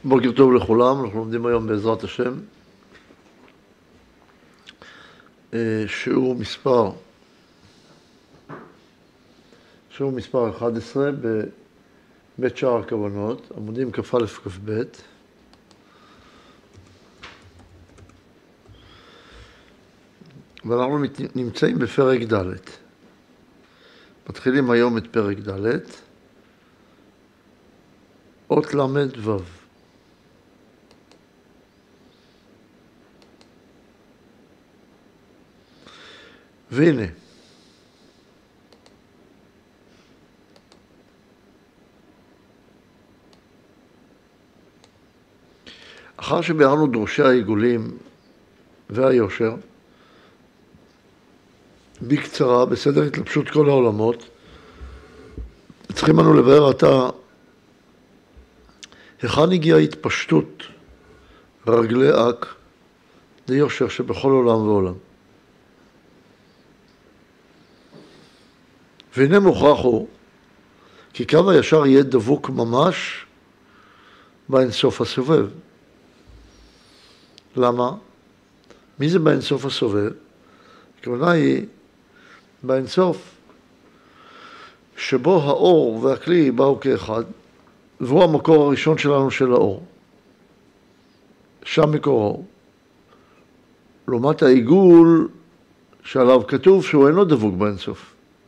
בוקר טוב לכולם, אנחנו לומדים היום בעזרת השם שיעור מספר 11 בבית שער הכוונות, עמודים כ"א כ"ב. ואנחנו נמצאים בפרק ד'. מתחילים היום את פרק ד', אות למד ו'. והנה, אחר שביארנו דורשי העיגולים והיושר, בקצרה, בסדר התלבשות כל העולמות, צריכים לנו לבאר עתה היכן הגיעה התפשטות רגלי אק ליושר שבכל עולם ועולם. והנה מוכרח הוא כי קו הישר יהיה דבוק ממש באינסוף הסובב. למה? מי זה באינסוף הסובב? הכוונה היא באינסוף שבו האור והכלי באו כאחד, והוא המקור הראשון שלנו של האור. שם מקור האור. לעומת העיגול שעליו כתוב שהוא אינו דבוק באינסוף.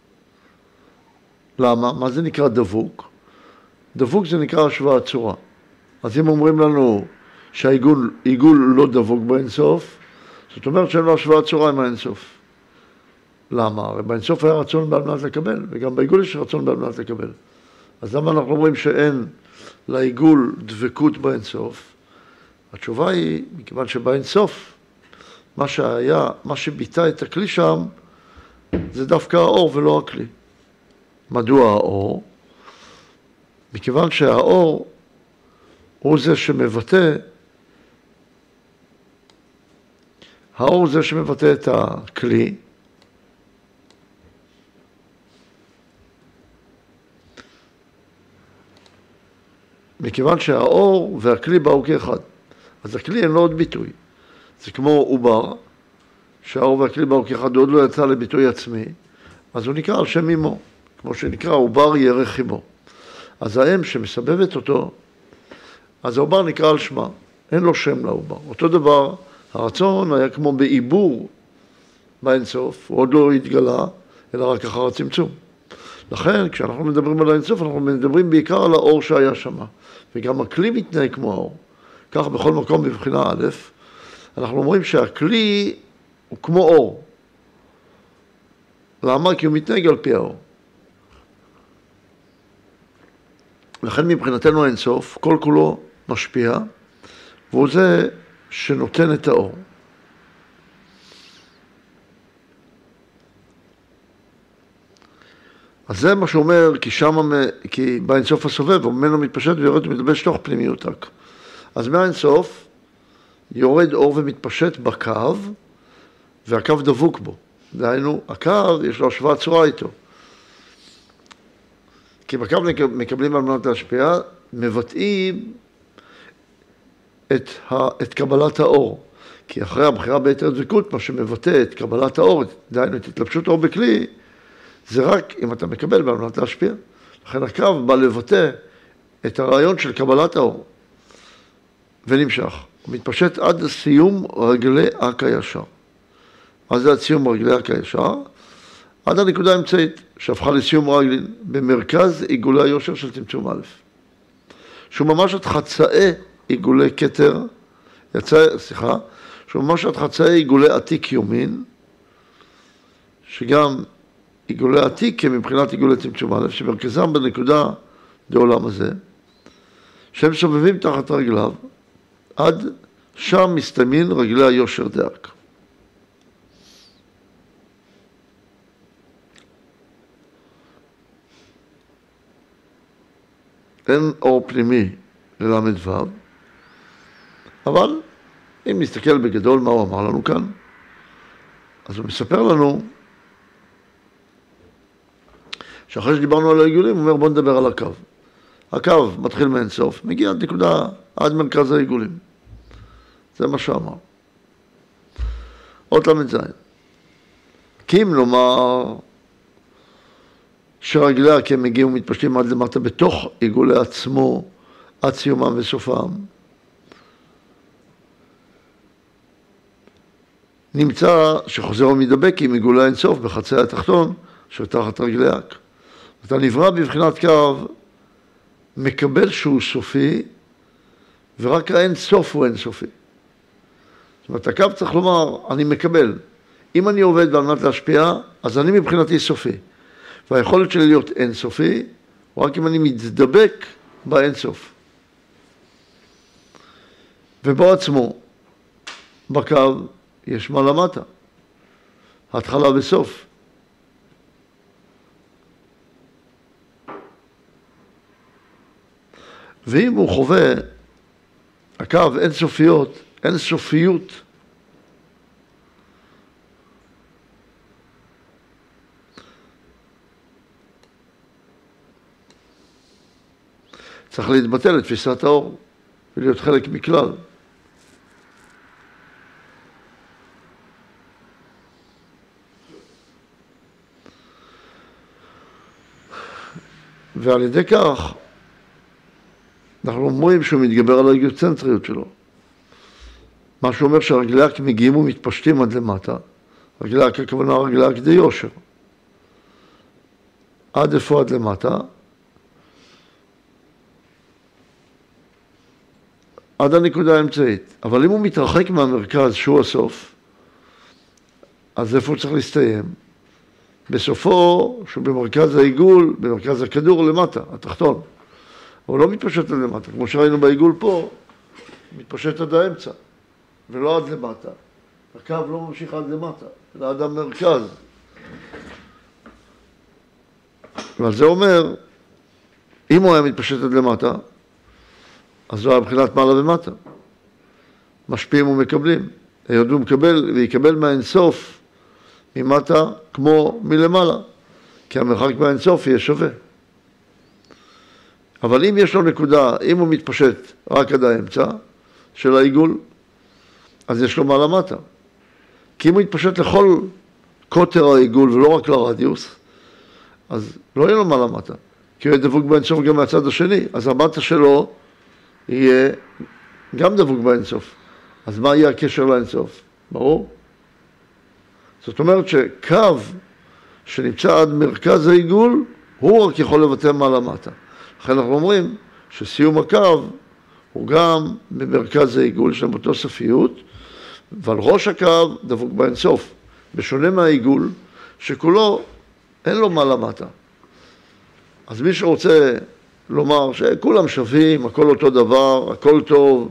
למה? מה זה נקרא דבוק? דבוק זה נקרא השוואת צורה. אז אם אומרים לנו שהעיגול לא דבוק באינסוף, זאת אומרת שאין לו השוואת צורה עם האינסוף. למה? הרי באינסוף היה רצון בעל מנת לקבל, וגם בעיגול יש רצון בעל מנת לקבל. אז למה אנחנו אומרים שאין לעיגול דבקות באינסוף? התשובה היא, מכיוון שבאינסוף, מה שביטא את הכלי שם, זה דווקא האור ולא הכלי. מדוע האור? מכיוון שהאור הוא זה שמבטא, האור זה שמבטא את הכלי, מכיוון שהאור והכלי באו כאחד. אז הכלי אין לו עוד ביטוי. זה כמו עובר, שהאור והכלי באו כאחד, עוד לא יצא לביטוי עצמי, אז הוא נקרא על שם אמו, כמו שנקרא עובר ירך אמו. אז האם שמסבבת אותו, אז העובר נקרא על שמה, אין לו שם לעובר. אותו דבר, הרצון היה כמו בעיבור באינסוף, הוא עוד לא התגלה, אלא רק אחר הצמצום. לכן, כשאנחנו מדברים על האינסוף, אנחנו מדברים בעיקר על האור שהיה שם. וגם הכלי מתנהג כמו האור. כך בכל מקום בבחינה א', אנחנו אומרים שהכלי הוא כמו אור. למה? כי הוא מתנהג על פי האור. לכן מבחינתנו האינסוף, כל כולו משפיע, והוא זה שנותן את האור. אז זה מה שאומר, כי באינסוף הסובב, וממנו מתפשט ויורד ומתלבש תוך פנימיות רק. אז מהאינסוף יורד אור ומתפשט בקו, והקו דבוק בו. דהיינו, הקו יש לו השוואת צורה איתו. כי בקו מקבלים על מנת להשפיע, מבטאים את קבלת האור. כי אחרי הבחירה ביתר דבקות, מה שמבטא את קבלת האור, דהיינו את התלבשות האור בכלי, זה רק אם אתה מקבל על מנת להשפיע. לכן הקו בא לבטא את הרעיון של קבלת האור. ונמשך. הוא מתפשט עד סיום רגלי אק הישר. אז זה עד סיום רגלי אק הישר, עד הנקודה האמצעית שהפכה לסיום רגלין במרכז עיגולי היושר של צמצום א'. שהוא ממש עד חצאי עיגולי כתר, שהוא ממש עד חצאי עיגולי עתיק יומין, שגם עיגולי עתיק הם מבחינת עיגולי צמצום א', שמרכזם בנקודה לעולם הזה, שהם סובבים תחת רגליו, עד שם מסתיימים רגלי היושר דאק. אין אור פנימי ללמד ו', אבל אם נסתכל בגדול מה הוא אמר לנו כאן, אז הוא מספר לנו שאחרי שדיברנו על העיגולים, הוא אומר בוא נדבר על הקו. הקו מתחיל מאינסוף, מגיע עד נקודה עד מרכז העיגולים. זה מה שאמר. עוד ל"ז. כי אם לומר שרגליה כי הם הגיעו מתפשטים עד למטה בתוך עיגולי עצמו עד סיומם וסופם, נמצא שחוזר ומדבק עם עיגולי האינסוף בחצי התחתון שתחת רגליה. אתה נברא בבחינת קו מקבל שהוא סופי, ורק האינסוף הוא אינסופי. זאת אומרת, הקו צריך לומר, אני מקבל. אם אני עובד על מנת להשפיע, אז אני מבחינתי סופי. והיכולת שלי להיות אינסופי, רק אם אני מתדבק באינסוף. ובו עצמו, בקו, יש מה למטה. התחלה וסוף. ואם הוא חווה, הקו אינסופיות, אינסופיות, צריך להתבטל לתפיסת האור ולהיות חלק מכלל. ועל ידי כך אנחנו אומרים שהוא מתגבר על האגוצנטריות שלו. מה שאומר שהרגליה מגיעים ומתפשטים עד למטה. רגליה ככוונה רגליה כדי יושר. עד איפה עד למטה? עד הנקודה האמצעית. אבל אם הוא מתרחק מהמרכז שהוא הסוף, אז איפה הוא צריך להסתיים? בסופו, שהוא במרכז העיגול, במרכז הכדור למטה, התחתון. הוא לא מתפשט עד למטה. כמו שראינו בעיגול פה, מתפשט עד האמצע, ולא עד למטה. הקו לא ממשיך עד למטה, אלא עד המרכז. אבל זה אומר, אם הוא היה מתפשט עד למטה, אז זו היה מבחינת מעלה ומטה. משפיעים ומקבלים. היות הוא מקבל ויקבל מהאינסוף ממטה כמו מלמעלה. כי המרחק מהאינסוף יהיה שווה. אבל אם יש לו נקודה, אם הוא מתפשט רק עד האמצע של העיגול, אז יש לו מעלה מטה. כי אם הוא יתפשט לכל קוטר העיגול ולא רק לרדיוס, אז לא יהיה לו מעלה מטה. כי הוא יהיה דבוק באינסוף גם מהצד השני. אז המטה שלו יהיה גם דבוק באינסוף. אז מה יהיה הקשר לאינסוף? ברור? זאת אומרת שקו שנמצא עד מרכז העיגול, הוא רק יכול לבטא מעלה מטה. לכן אנחנו אומרים שסיום הקו הוא גם במרכז העיגול, יש להם אותו סופיות, ועל ראש הקו דבוק באינסוף. בשונה מהעיגול, שכולו אין לו מעלה מטה. אז מי שרוצה לומר שכולם שווים, הכל אותו דבר, הכל טוב,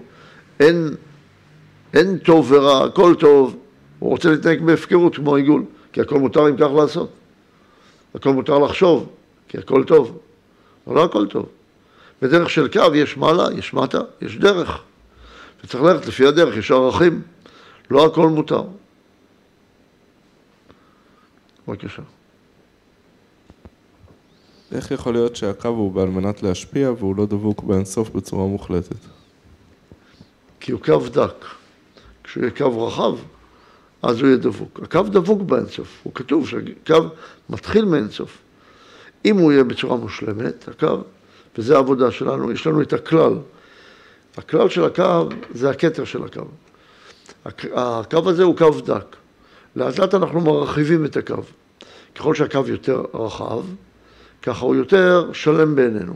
אין טוב ורע, הכל טוב, הוא רוצה להתנהג בהפקרות כמו עיגול, כי הכל מותר אם כך לעשות. הכל מותר לחשוב, כי הכל טוב. אבל לא הכל טוב. בדרך של קו יש מעלה, יש מטה, יש דרך. וצריך ללכת לפי הדרך, יש ערכים. לא הכל מותר. בבקשה. איך יכול להיות שהקו הוא על מנת להשפיע והוא לא דבוק באינסוף בצורה מוחלטת? כי הוא קו דק. כשהוא יהיה קו רחב, אז הוא יהיה דבוק. הקו דבוק באינסוף. הוא כתוב שהקו מתחיל מאינסוף. אם הוא יהיה בצורה מושלמת, הקו, וזה העבודה שלנו, יש לנו את הכלל. הכלל של הקו זה הכתר של הקו. הקו הזה הוא קו דק. לאט לאט אנחנו מרחיבים את הקו. ככל שהקו יותר רחב, ככה הוא יותר שלם בעינינו.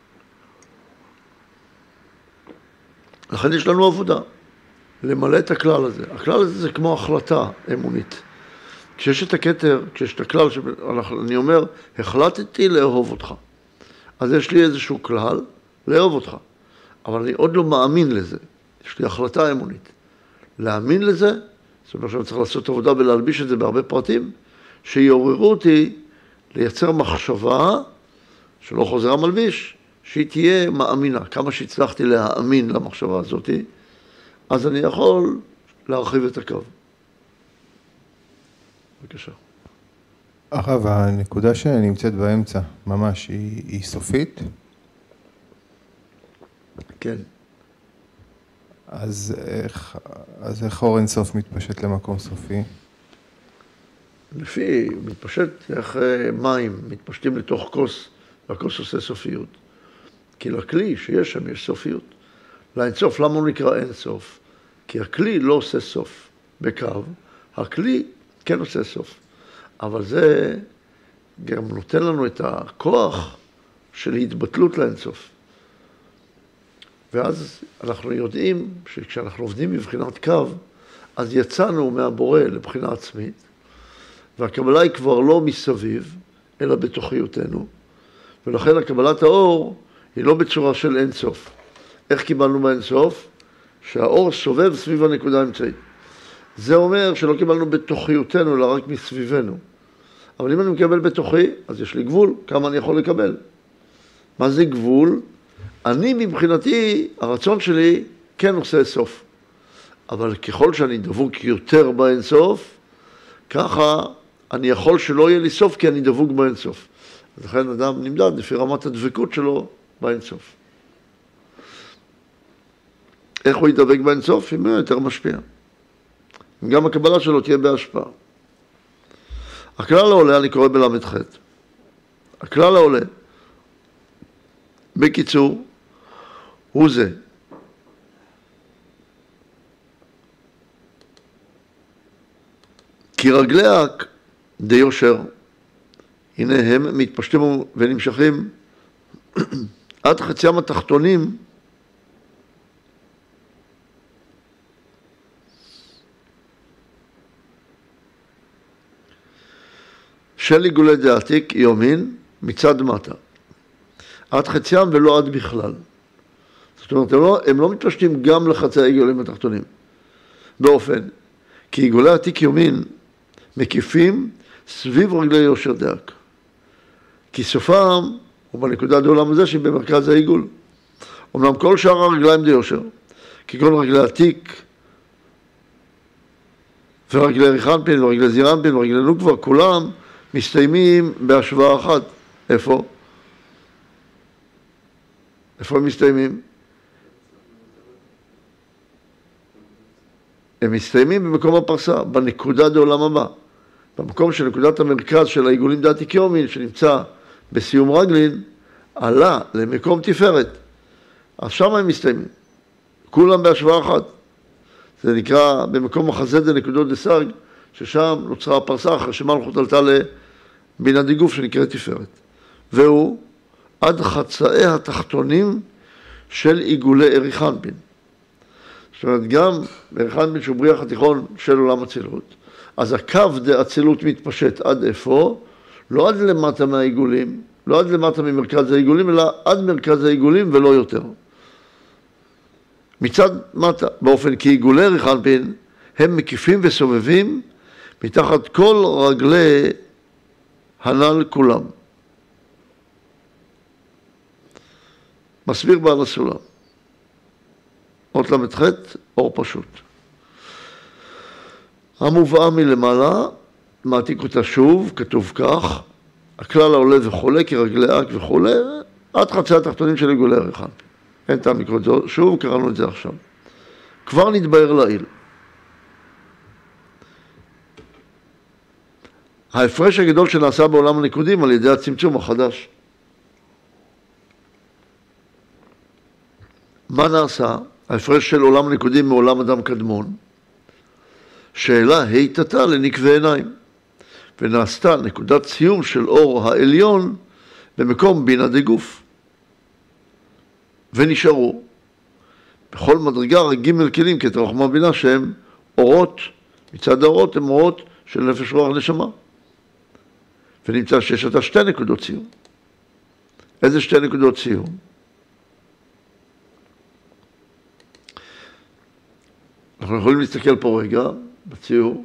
לכן יש לנו עבודה, למלא את הכלל הזה. הכלל הזה זה כמו החלטה אמונית. כשיש את הכתר, כשיש את הכלל, אני אומר, החלטתי לאהוב אותך. אז יש לי איזשהו כלל, לאהוב אותך. אבל אני עוד לא מאמין לזה. יש לי החלטה אמונית. להאמין לזה, זאת אומרת שאני צריך לעשות עבודה ולהלביש את זה בהרבה פרטים, שיעוררו אותי לייצר מחשבה, שלא חוזר המלביש, שהיא תהיה מאמינה. כמה שהצלחתי להאמין למחשבה הזאת, אז אני יכול להרחיב את הקו. בבקשה. הרב, הנקודה שנמצאת באמצע, ממש, היא סופית? כן. אז איך אור אינסוף מתפשט למקום סופי? לפי, מתפשט איך מים מתפשטים לתוך כוס, והכוס עושה סופיות. כי לכלי שיש שם יש סופיות. לאינסוף, למה הוא נקרא אינסוף? כי הכלי לא עושה סוף בקו, הכלי כן עושה סוף. אבל זה גם נותן לנו את הכוח של התבטלות לאינסוף. ואז אנחנו יודעים שכשאנחנו עובדים מבחינת קו, אז יצאנו מהבורא לבחינה עצמית, והקבלה היא כבר לא מסביב, אלא בתוכיותנו, ולכן הקבלת האור היא לא בצורה של אינסוף. איך קיבלנו באינסוף? שהאור סובב סביב הנקודה האמצעית. זה אומר שלא קיבלנו בתוכיותנו, אלא רק מסביבנו. אבל אם אני מקבל בתוכי, אז יש לי גבול, כמה אני יכול לקבל. מה זה גבול? אני מבחינתי, הרצון שלי כן עושה סוף. אבל ככל שאני דבוק יותר באינסוף, ככה אני יכול שלא יהיה לי סוף, כי אני דבוק באינסוף. אז לכן אדם נמדד לפי רמת הדבקות שלו באינסוף. איך הוא ידבק באינסוף? אם הוא יותר משפיע. גם הקבלה שלו תהיה בהשפעה. הכלל העולה, אני קורא בל"ח. הכלל העולה, בקיצור, הוא זה. כי רגלי דיושר, הנה הם מתפשטים ונמשכים עד חציים התחתונים של עיגולי דעתיק יומין מצד מטה. עד חציים ולא עד בכלל. זאת אומרת, הם לא מתפשטים גם לחצי העיגולים התחתונים. באופן, כי עיגולי עתיק יומין מקיפים סביב רגלי יושר דק. כי סופם הוא בנקודת העולם הזה שהיא במרכז העיגול. אומנם כל שאר הרגליים דיושר, כגון רגלי עתיק ורגלי ריחנפין ורגלי זירנפין ורגלי נוקבה, כולם מסתיימים בהשוואה אחת. איפה? איפה הם מסתיימים? הם מסתיימים במקום הפרסה, בנקודה דעולם הבא. במקום של נקודת המרכז של העיגולים דעתיק יומין, שנמצא בסיום רגלין, עלה למקום תפארת. אז שם הם מסתיימים. כולם בהשוואה אחת. זה נקרא במקום החזה דנקודות דסרג, ששם נוצרה הפרסה אחרי שמלכות עלתה לבינה דיגוף שנקראת תפארת. והוא עד חצאי התחתונים של עיגולי ריחנפין. זאת אומרת, גם ריחנפין שהוא בריח התיכון של עולם הצילות, אז הקו דאצילות מתפשט עד איפה? לא עד למטה מהעיגולים, לא עד למטה ממרכז העיגולים, אלא עד מרכז העיגולים ולא יותר. מצד מטה, באופן כי עיגולי ריחנפין הם מקיפים וסובבים מתחת כל רגלי הנ"ל כולם. מסביר בעל הסולם. אות ל"ח, אור פשוט. המובאה מלמעלה, מעתיק אותה שוב, כתוב כך, הכלל העולה וחולה כרגלי אק וחולה, עד חצי התחתונים של עיגולי ריחנפין. אין טעם לקרוא את זה שוב, קראנו את זה עכשיו. כבר נתבהר לעיל. ההפרש הגדול שנעשה בעולם הניקודים על ידי הצמצום החדש. מה נעשה? ההפרש של עולם הניקודים מעולם אדם קדמון. שאלה היתתה לנקבי עיניים, ונעשתה נקודת סיום של אור העליון במקום בינה דגוף. ונשארו בכל מדרגה רק ג' כלים כתר חוכמה בינה שהם אורות, מצד האורות הם אורות של נפש רוח נשמה. ונמצא שיש אותה שתי נקודות סיום. איזה שתי נקודות סיום? אנחנו יכולים להסתכל פה רגע בציור.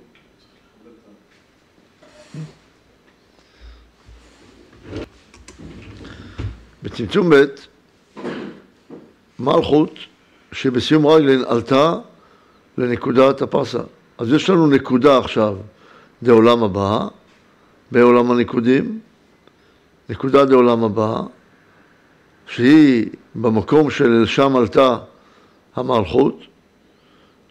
בצמצום ב' מלכות שבסיום רגלין עלתה לנקודת הפרסה. אז יש לנו נקודה עכשיו דעולם הבא, בעולם הניקודים, נקודה דעולם הבא, שהיא במקום של שם עלתה המלכות,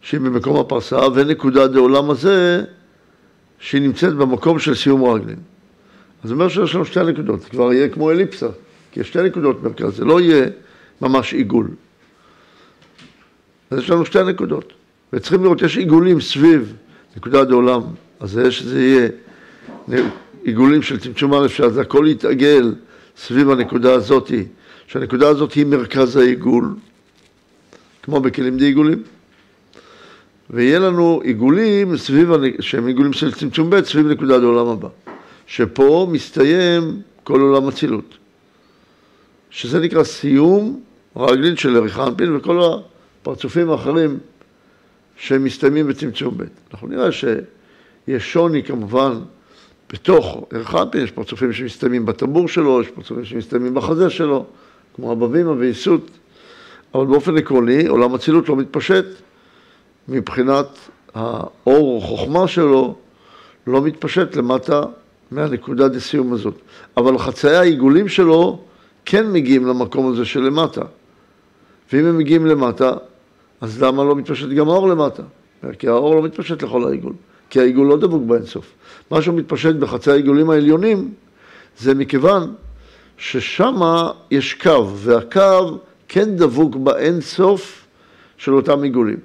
שהיא במקום הפרסה, ונקודה דעולם הזה שהיא נמצאת במקום של סיום רגלין. אז זה אומר שיש לנו שתי נקודות, זה כבר יהיה כמו אליפסה, כי יש שתי נקודות מרכז, זה לא יהיה ממש עיגול. אז יש לנו שתי נקודות, וצריכים לראות, יש עיגולים סביב נקודה דעולם, אז זה יהיה עיגולים של צמצום א', שאז הכל יתעגל סביב הנקודה הזאת, שהנקודה הזאת היא מרכז העיגול, כמו בכלים די עיגולים, ויהיה לנו עיגולים סביב, שהם עיגולים של צמצום ב' סביב נקודה דעולם הבא, שפה מסתיים כל עולם הצילות, שזה נקרא סיום רגלין של ערך האנפין וכל הפרצופים האחרים שמסתיימים בצמצום ב'. אנחנו נראה שיש שוני כמובן בתוך ערך האנפין, יש פרצופים שמסתיימים בטבור שלו, יש פרצופים שמסתיימים בחזה שלו, כמו הבבימה וייסות, אבל באופן עקרוני עולם הצילות לא מתפשט מבחינת האור או חוכמה שלו, לא מתפשט למטה מהנקודה דסיום הזאת. אבל חצאי העיגולים שלו כן מגיעים למקום הזה של למטה. ואם הם מגיעים למטה, אז למה לא מתפשט גם האור למטה? כי האור לא מתפשט לכל העיגול. כי העיגול לא דבוק באינסוף. מה שמתפשט בחצאי העיגולים העליונים, זה מכיוון ששם יש קו, והקו כן דבוק באינסוף של אותם עיגולים.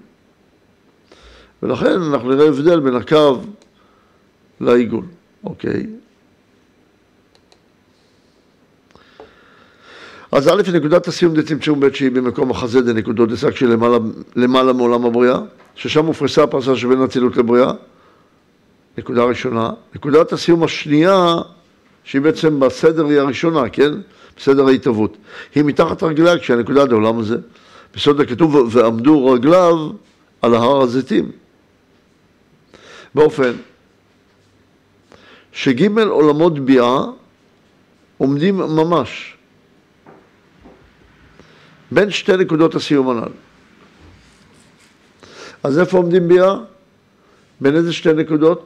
ולכן אנחנו נראה הבדל בין הקו לעיגול. אוקיי. אז א' נקודת הסיום דצמצום ב' שהיא במקום החזה דנקודות דסק שהיא למעלה מעולם הבריאה, ששם מופרסה הפרסה שבין הצילות לבריאה, נקודה ראשונה. נקודת הסיום השנייה, שהיא בעצם בסדר היא הראשונה, כן? בסדר ההתהוות. היא מתחת רגליה כשהנקודה דעולם הזה. בסוד הכתוב ועמדו רגליו על ההר הזיתים. באופן שג' עולמות ביאה עומדים ממש בין שתי נקודות הסיום הנ"ל. אז איפה עומדים ביאה? בין איזה שתי נקודות?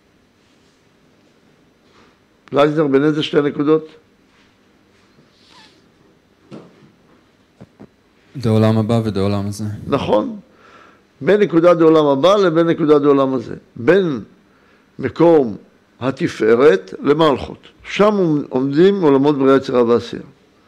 לייזנר, בין איזה שתי נקודות? דעולם הבא ודעולם הזה. נכון. בין נקודת דעולם הבא לבין נקודת דעולם הזה. בין מקום התפארת למלכות. שם עומדים עולמות בריאה יצירה ועשייה.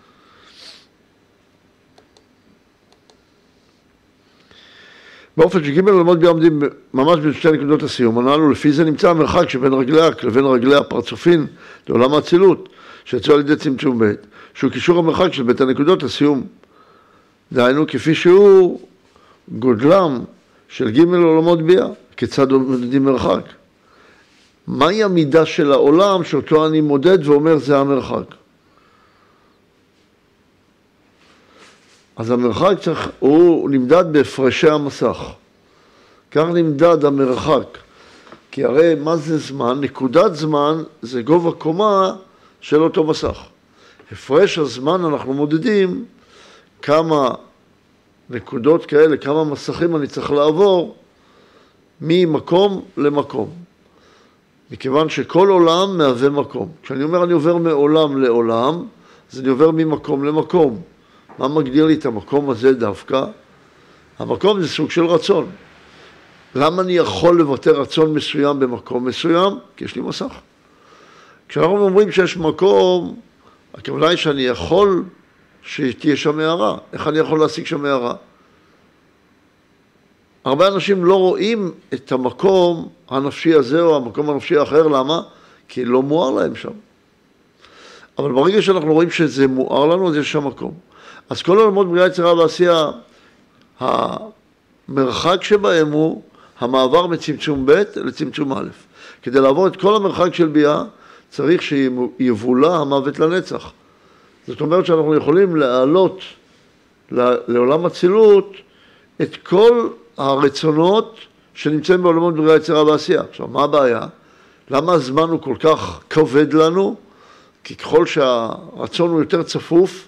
באופן שג' עולמות ביאה עומדים ממש בין שתי נקודות הסיום הנ"ל, ולפי זה נמצא המרחק שבין רגליה לבין רגלי הפרצופין לעולם האצילות, שיצאו על ידי צמצום ב', שהוא קישור המרחק של בית הנקודות הסיום. דהיינו כפי שהוא גודלם של ג' עולמות ביאה, כיצד מודדים מרחק. מהי המידה של העולם שאותו אני מודד ואומר זה המרחק? אז המרחק הוא נמדד בהפרשי המסך. כך נמדד המרחק. כי הרי מה זה זמן? נקודת זמן זה גובה קומה של אותו מסך. הפרש הזמן אנחנו מודדים כמה נקודות כאלה, כמה מסכים אני צריך לעבור ממקום למקום. מכיוון שכל עולם מהווה מקום. כשאני אומר אני עובר מעולם לעולם, אז אני עובר ממקום למקום. מה מגדיר לי את המקום הזה דווקא? המקום זה סוג של רצון. למה אני יכול לבטא רצון מסוים במקום מסוים? כי יש לי מסך. כשאנחנו אומרים שיש מקום, הכוונה היא שאני יכול שתהיה שם הערה. איך אני יכול להשיג שם הערה? הרבה אנשים לא רואים את המקום הנפשי הזה או המקום הנפשי האחר. למה? כי לא מואר להם שם. אבל ברגע שאנחנו רואים שזה מואר לנו, אז יש שם מקום. אז כל עולמות בריאה יצירה ועשייה, המרחק שבהם הוא המעבר מצמצום ב' לצמצום א'. כדי לעבור את כל המרחק של ביאה, צריך שיבולע המוות לנצח. זאת אומרת שאנחנו יכולים להעלות לעולם הצילות את כל הרצונות שנמצאים בעולמות בריאה יצירה ועשייה. עכשיו, מה הבעיה? למה הזמן הוא כל כך כבד לנו? כי ככל שהרצון הוא יותר צפוף,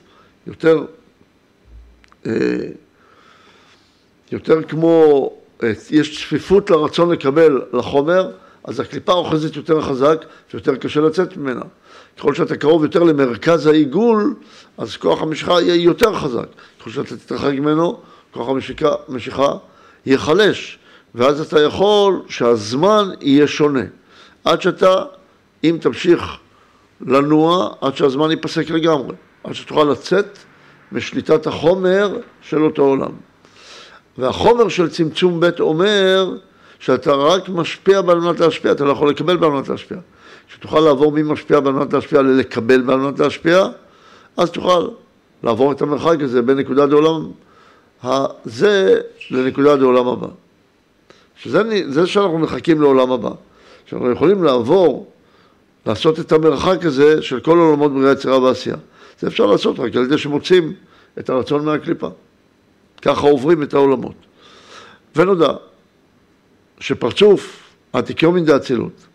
יותר כמו, יש צפיפות לרצון לקבל לחומר, אז הקליפה אוחזת יותר חזק ויותר קשה לצאת ממנה. ככל שאתה קרוב יותר למרכז העיגול, אז כוח המשיכה יהיה יותר חזק. ככל שאתה תתרחק ממנו, כוח המשיכה ייחלש. ואז אתה יכול שהזמן יהיה שונה. עד שאתה, אם תמשיך לנוע, עד שהזמן ייפסק לגמרי. עד שתוכל לצאת משליטת החומר של אותו עולם. והחומר של צמצום ב' אומר שאתה רק משפיע על מנת להשפיע, אתה לא יכול לקבל על מנת להשפיע. כשתוכל לעבור ממשפיע על מנת להשפיע ללקבל על מנת להשפיע, אז תוכל לעבור את המרחק הזה בין נקודת העולם הזה לנקודת העולם הבא. זה שאנחנו מחכים לעולם הבא. שאנחנו יכולים לעבור, לעשות את המרחק הזה של כל עולמות בריאה, יצירה ועשייה. זה אפשר לעשות רק על ידי שמוצאים את הרצון מהקליפה. ככה עוברים את העולמות. ונודע שפרצוף התיקיומין דאצילות,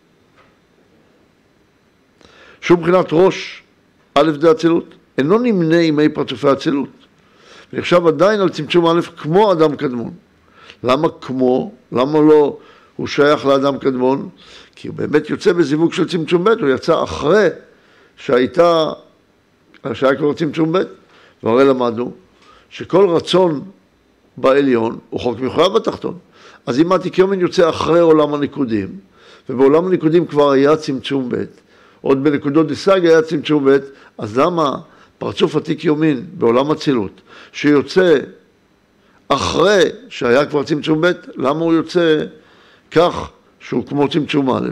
שום בחינת ראש א' דאצילות, אינו נמנה ימי פרצופי אצילות. ונחשב עדיין על צמצום א' כמו אדם קדמון. למה כמו? למה לא הוא שייך לאדם קדמון? כי הוא באמת יוצא בזיווג של צמצום ב', הוא יצא אחרי שהיה כבר צמצום ב', והרי למדנו שכל רצון בעליון הוא חוק מחויב בתחתון. אז אם התיקיומין יוצא אחרי עולם הניקודים, ובעולם הניקודים כבר היה צמצום ב', עוד בנקודות דסג היה צמצום ב', אז למה פרצוף התיקיומין בעולם הצילות, שיוצא אחרי שהיה כבר צמצום ב', למה הוא יוצא כך שהוא כמו צמצום א'?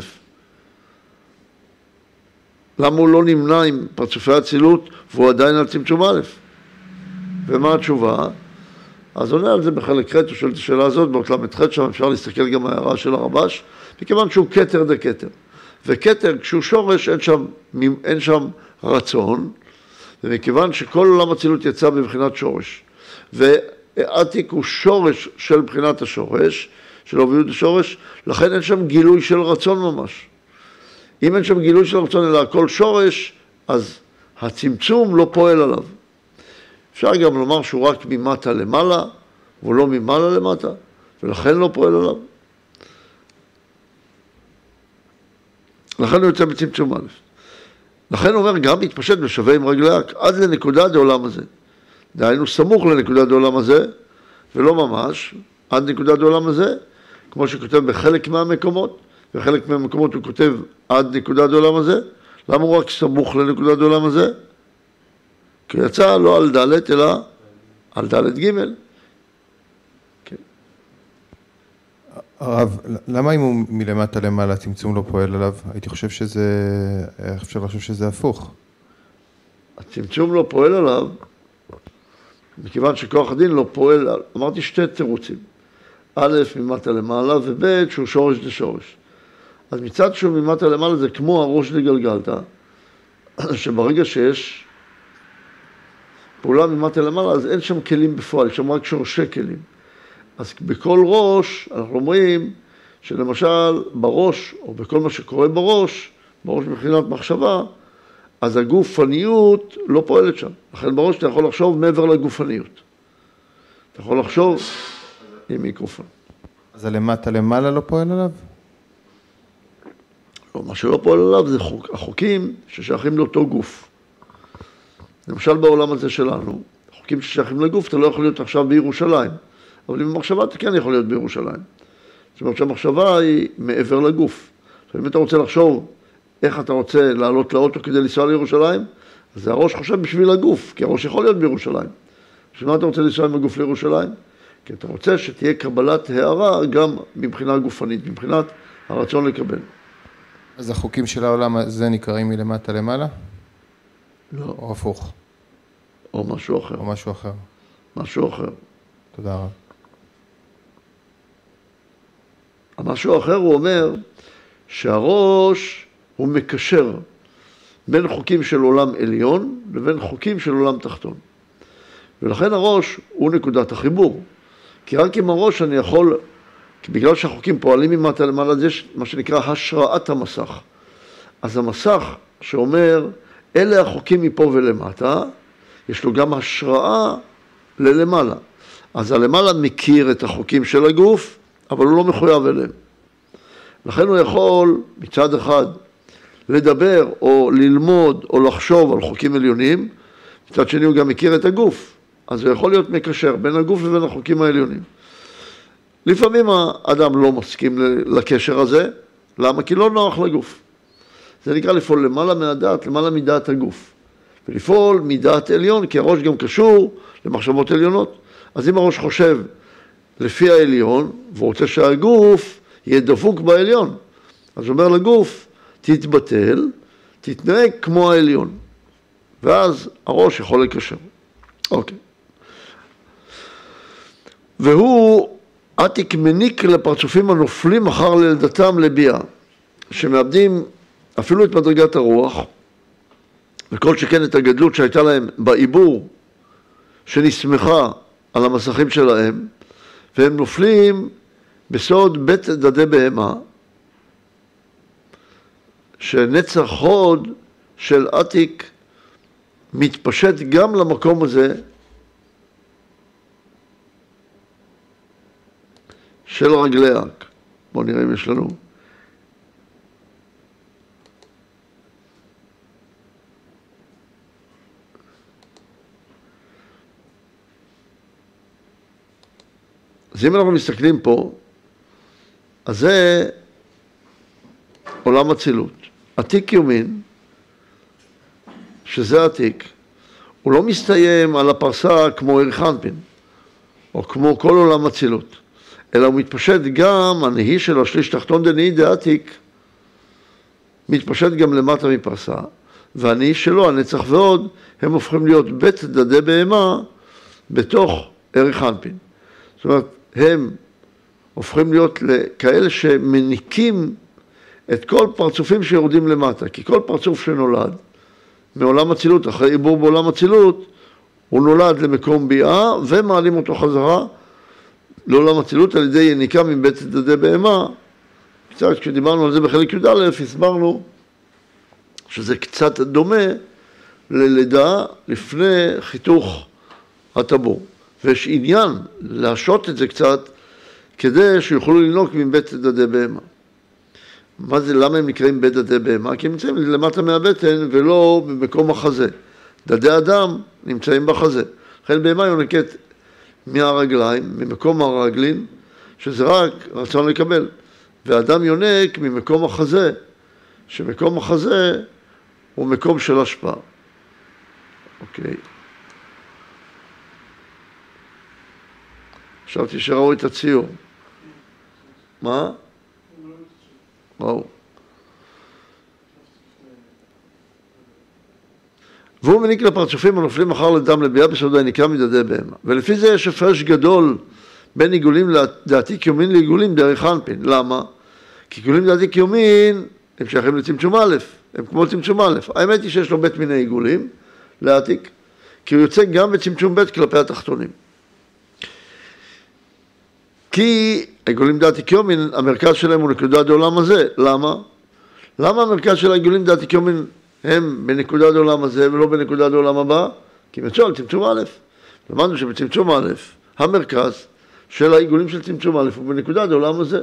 למה הוא לא נמנע עם פרצופי הצילות והוא עדיין על צמצום א'? ומה התשובה? אז עונה על זה בחלק ח', הוא שואל את השאלה הזאת, באותלמת ח' שם אפשר להסתכל גם ההערה של הרבש, מכיוון שהוא כתר דה כתר. וכתר, כשהוא שורש, אין שם רצון, ומכיוון שכל עולם הצילות יצא בבחינת שורש, ועתיק הוא שורש של בחינת השורש, של עוביות השורש, לכן אין שם גילוי של רצון ממש. אם אין שם גילוי של רצון אלא הכל שורש, אז הצמצום לא פועל עליו. אפשר גם לומר שהוא רק ממטה למעלה, והוא לא ממעלה למטה, ולכן לא פועל עליו. לכן הוא יוצא בצמצום א'. לכן הוא אומר, גם מתפשט בשווה עם רגלי עד לנקודת העולם הזה. דהיינו סמוך לנקודת העולם הזה, ולא ממש, עד נקודת העולם הזה, כמו שכותב בחלק מהמקומות, וחלק מהמקומות הוא כותב עד נקודת העולם הזה. למה הוא רק סמוך לנקודת העולם הזה? כי הוא יצא לא על ד' אלא על ד' ג'. כן. הרב, למה אם הוא מלמטה למעלה צמצום לא פועל עליו? הייתי חושב שזה, אפשר לחשוב שזה הפוך. הצמצום לא פועל עליו, מכיוון שכוח הדין לא פועל, אמרתי שתי תירוצים. א', ממטה למעלה, וב', שהוא שורש דשורש. אז מצד שהוא ממטה למעלה זה כמו הראש דגלגלתא, שברגע שיש פעולה ממטה למעלה, אז אין שם כלים בפועל, יש שם רק שורשי כלים. אז בכל ראש, אנחנו אומרים שלמשל בראש, או בכל מה שקורה בראש מבחינת מחשבה, אז הגופניות לא פועלת שם. לכן בראש אתה יכול לחשוב מעבר לגופניות. אתה יכול לחשוב עם מיקרופון. אז הלמטה למעלה לא פועל עליו? לא, מה שלא פועל עליו זה החוקים ששייכים לאותו גוף. למשל בעולם הזה שלנו, חוקים ששייכים לגוף, אתה לא יכול להיות עכשיו בירושלים. אבל אם המחשבה אתה כן יכול להיות בירושלים. זאת אומרת שהמחשבה היא מעבר לגוף. אם אתה רוצה לחשוב איך אתה רוצה לעלות לאוטו כדי לנסוע לירושלים, אז הראש חושב בשביל הגוף, כי הראש יכול להיות בירושלים. בשביל מה אתה רוצה לנסוע עם הגוף לירושלים? כי אתה רוצה שתהיה קבלת הערה גם מבחינה גופנית, מבחינת הרצון לקבל. אז החוקים של העולם הזה נקראים מלמטה למעלה? לא. או הפוך? או משהו אחר. או משהו אחר. משהו אחר. תודה רב. המשהו אחר הוא אומר שהראש הוא מקשר בין חוקים של עולם עליון לבין חוקים של עולם תחתון. ולכן הראש הוא נקודת החיבור. כי רק עם הראש אני יכול, בגלל שהחוקים פועלים ממטה למעלה, זה מה שנקרא השראת המסך. אז המסך שאומר, אלה החוקים מפה ולמטה, יש לו גם השראה ללמעלה. אז הלמעלה מכיר את החוקים של הגוף, אבל הוא לא מחויב אליהם. לכן הוא יכול מצד אחד לדבר או ללמוד או לחשוב על חוקים עליונים, מצד שני הוא גם מכיר את הגוף. אז הוא יכול להיות מקשר בין הגוף לבין החוקים העליונים. לפעמים האדם לא מסכים לקשר הזה, למה? כי לא נוח לגוף. זה נקרא לפעול למעלה מהדעת, למעלה מדעת הגוף. ולפעול מדעת עליון, כי הראש גם קשור למחשבות עליונות. אז אם הראש חושב לפי העליון, והוא רוצה שהגוף יהיה דפוק בעליון, אז הוא אומר לגוף, תתבטל, תתנהג כמו העליון. ואז הראש יכול לקשר. אוקיי. והוא עתיק מניק לפרצופים הנופלים אחר ללדתם לביאה, שמאבדים אפילו את מדרגת הרוח, וכל שכן את הגדלות שהייתה להם בעיבור, שנסמכה על המסכים שלהם, והם נופלים בסוד בית דדי בהמה, שנצח חוד של עתיק מתפשט גם למקום הזה של רגלי האק. בואו נראה אם יש לנו. אז אם אנחנו מסתכלים פה, אז זה עולם אצילות. עתיק יומין, שזה עתיק, הוא לא מסתיים על הפרסה כמו ערך אנפין, או כמו כל עולם אצילות, אלא הוא מתפשט גם, הנהי של השליש תחתון דנאי דעתיק, מתפשט גם למטה מפרסה, והנהי שלו, הנצח ועוד, הם הופכים להיות בית דדי בהמה בתוך ערך אנפין. זאת אומרת, הם הופכים להיות כאלה שמניקים את כל פרצופים שיורדים למטה, כי כל פרצוף שנולד מעולם אצילות, אחרי עיבור בעולם אצילות, הוא נולד למקום ביאה ומעלים אותו חזרה לעולם אצילות על ידי יניקה מבית דדי בהמה. קצת כשדיברנו על זה בחלק י"א, הסברנו שזה קצת דומה ללידה לפני חיתוך הטבור. ויש עניין להשעות את זה קצת כדי שיוכלו לנוק מבית דדי בהמה. מה זה, למה הם נקראים בית דדי בהמה? כי הם נמצאים למטה מהבטן ולא במקום החזה. דדי אדם נמצאים בחזה. לכן בהמה יונקת מהרגליים, ממקום הרגלין, שזה רק רצון לקבל. ואדם יונק ממקום החזה, שמקום החזה הוא מקום של השפעה. אוקיי. חשבתי שראו את הציור. מה? וואו. והוא מניק לפרצופים הנופלים אחר לדם לביאה בסוד היניקה מדדי בהמה. ולפי זה יש הפרש גדול בין עיגולים לדעתיק יומין לעיגולים דרך אנפין. למה? כי עיגולים לדעתיק יומין הם שייכים לצמצום א', הם כמו צמצום א'. האמת היא שיש לו בית מיני עיגולים לעתיק, כי הוא יוצא גם בצמצום ב' כלפי התחתונים. כי העיגולים דעתיק יומין, המרכז שלהם הוא נקודה דעולם הזה. למה? למה המרכז של העיגולים דעתיק יומין הם בנקודה דעולם הזה ולא בנקודה דעולם הבא? כי מצוא על צמצום א'. למדנו שבצמצום א', המרכז של העיגולים של צמצום א' הוא בנקודה דעולם הזה.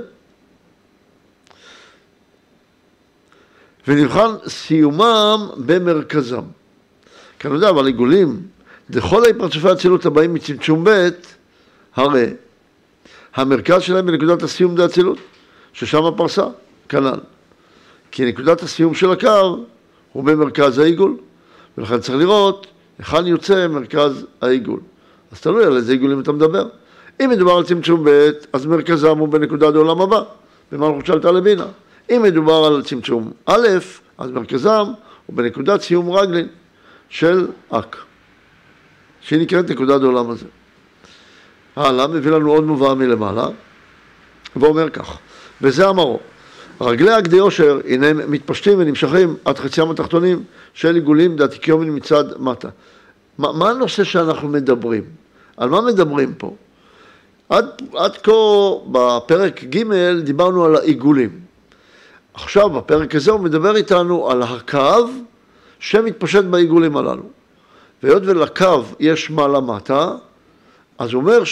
ונבחן סיומם במרכזם. כאן יודע, אבל עיגולים, לכל הפרצופי האצילות הבאים מצמצום ב', הרי המרכז שלהם בנקודת הסיום דאצילות, ששם הפרסה, כנ"ל. כי נקודת הסיום של הקו הוא במרכז העיגול, ולכן צריך לראות היכן יוצא מרכז העיגול. אז תלוי על איזה עיגולים אתה מדבר. אם מדובר על צמצום ב', אז מרכזם הוא בנקודה דעולם הבא, במלכות שלטה לבינה. אם מדובר על צמצום א', אז מרכזם הוא בנקודת סיום רגלין של אק, שהיא נקראת נקודת העולם הזה. הלאה, מביא לנו עוד מובאה מלמעלה, ואומר כך, וזה אמרו, רגלי הגדי אושר, הנה הם מתפשטים ונמשכים עד חציים התחתונים של עיגולים דעתיק יומין מצד מטה. מה הנושא שאנחנו מדברים? על מה מדברים פה? עד כה בפרק ג' דיברנו על העיגולים. עכשיו בפרק הזה הוא מדבר איתנו על הקו שמתפשט בעיגולים הללו. והיות ולקו יש מעלה מטה, אז הוא אומר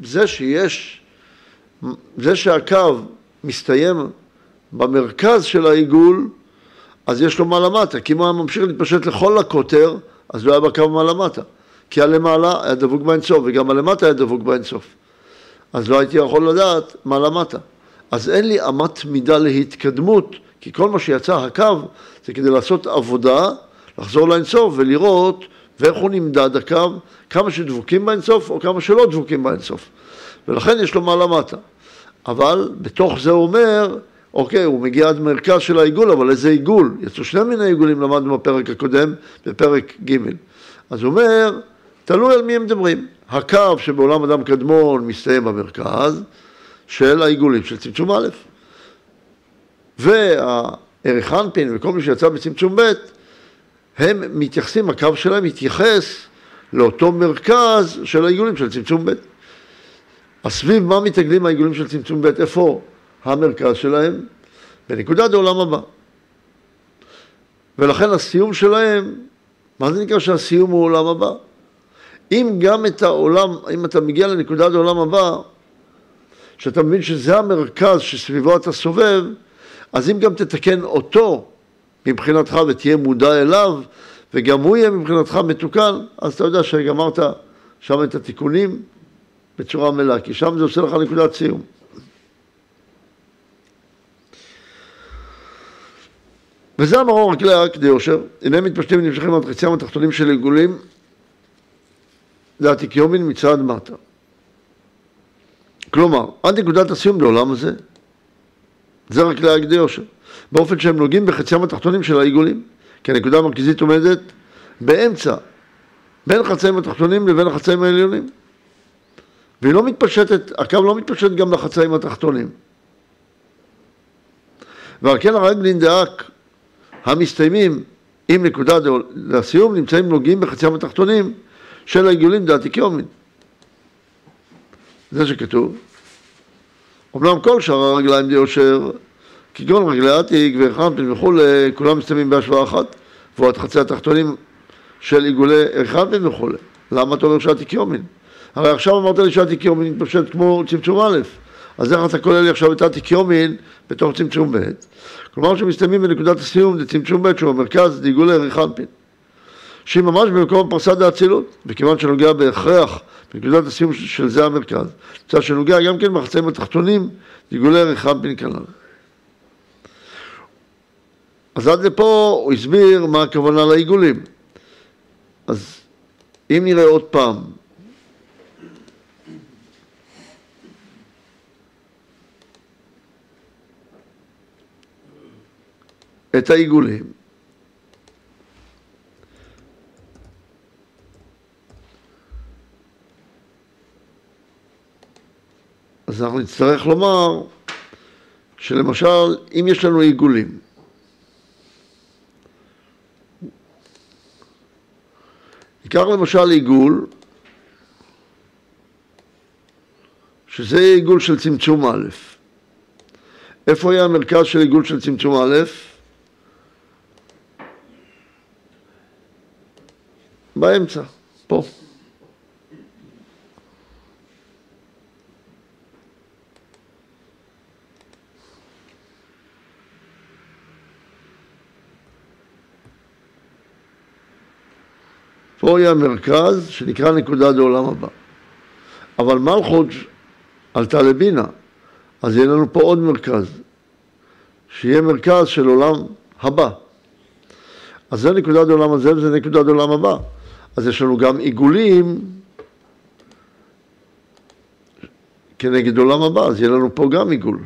זה שהקו מסתיים במרכז של העיגול, אז יש לו מעלה מטה, כי אם הוא ממשיך להתפשט לכל הקוטר, אז לא היה בקו מעלה מטה. כי הלמעלה היה דבוק באינסוף, וגם הלמטה היה דבוק באינסוף. אז לא הייתי יכול לדעת מה למדת. אז אין לי אמת מידה להתקדמות, כי כל מה שיצא הקו זה כדי לעשות עבודה, לחזור לאינסוף ולראות ואיך הוא נמדד הקו, כמה שדבוקים באינסוף או כמה שלא דבוקים באינסוף. ולכן יש לו מה למטה. אבל בתוך זה הוא אומר, אוקיי, הוא מגיע עד מרכז של העיגול, אבל איזה עיגול? יצאו שני מיני עיגולים, למדנו בפרק הקודם, בפרק ג'. אז הוא אומר, תלוי על מי הם מדברים. הקו שבעולם אדם קדמון מסתיים במרכז של העיגולים, של צמצום א', והערך אנפין וכל מי שיצא בצמצום ב', הם מתייחסים, הקו שלהם מתייחס לאותו מרכז של העיגולים של צמצום ב'. אז סביב מה מתעגלים העיגולים של צמצום ב'? איפה המרכז שלהם? בנקודת העולם הבא. ולכן הסיום שלהם, מה זה נקרא שהסיום הוא עולם הבא? אם גם את העולם, אם אתה מגיע לנקודת העולם הבא, שאתה מבין שזה המרכז שסביבו אתה סובב, אז אם גם תתקן אותו מבחינתך ותהיה מודע אליו, וגם הוא יהיה מבחינתך מתוקן, אז אתה יודע שגמרת שם את התיקונים בצורה מלאה, כי שם זה עושה לך נקודת סיום. וזה המרור הכלי כדי יושר, הנה מתפשטים ונמשכים עד חציים התחתונים של עיגולים, זה התיקיומין מצד מטה. כלומר, עד נקודת הסיום בעולם הזה, זה רק כלי כדי יושר, באופן שהם נוגעים בחציים התחתונים של העיגולים, כי הנקודה המרכזית עומדת באמצע, בין חציים התחתונים לבין החציים העליונים. והיא לא מתפשטת, הקו לא מתפשט גם לחצאים התחתונים. ועל כן הרגלין דאק המסתיימים עם נקודה לסיום נמצאים נוגעים בחציים התחתונים של העיגולים דעתיקיומין. זה שכתוב. אמנם כל שאר הרגליים דיושר, כגון רגלי עתיק וחנפין וכו', כולם מסתיימים בהשוואה אחת, ועוד חצי התחתונים של עיגולי חנפין וכו'. למה אתה אומר שעתיקיומין? הרי עכשיו אמרת לי שעתיקיומין מתפשט כמו צמצום א', אז איך אתה כולל לי עכשיו את עתיקיומין בתוך צמצום ב'? כלומר שמסתיימים בנקודת הסיום זה צמצום ב' שהוא המרכז לעיגולי חנפין. שהיא ממש במקום הפרסה דאצילות, וכיוון שנוגע בהכרח בנקודת הסיום של זה המרכז, מצד שנוגע גם כן בחצאים התחתונים לעיגולי חנפין כנ"ל. אז עד לפה הוא הסביר מה הכוונה לעיגולים. אז אם נראה עוד פעם, את העיגולים, אז אנחנו נצטרך לומר שלמשל, אם יש לנו עיגולים, ניקח למשל עיגול, שזה עיגול של צמצום א'. איפה היה המרכז של עיגול של צמצום א'? באמצע, פה. פה יהיה המרכז שנקרא נקודה לעולם הבא. אבל מלכות עלתה לבינה, אז יהיה לנו פה עוד מרכז, שיהיה מרכז של עולם הבא. אז זה נקודה לעולם הזה וזה נקודה לעולם הבא. אז יש לנו גם עיגולים כנגד עולם הבא, אז יהיה לנו פה גם עיגול.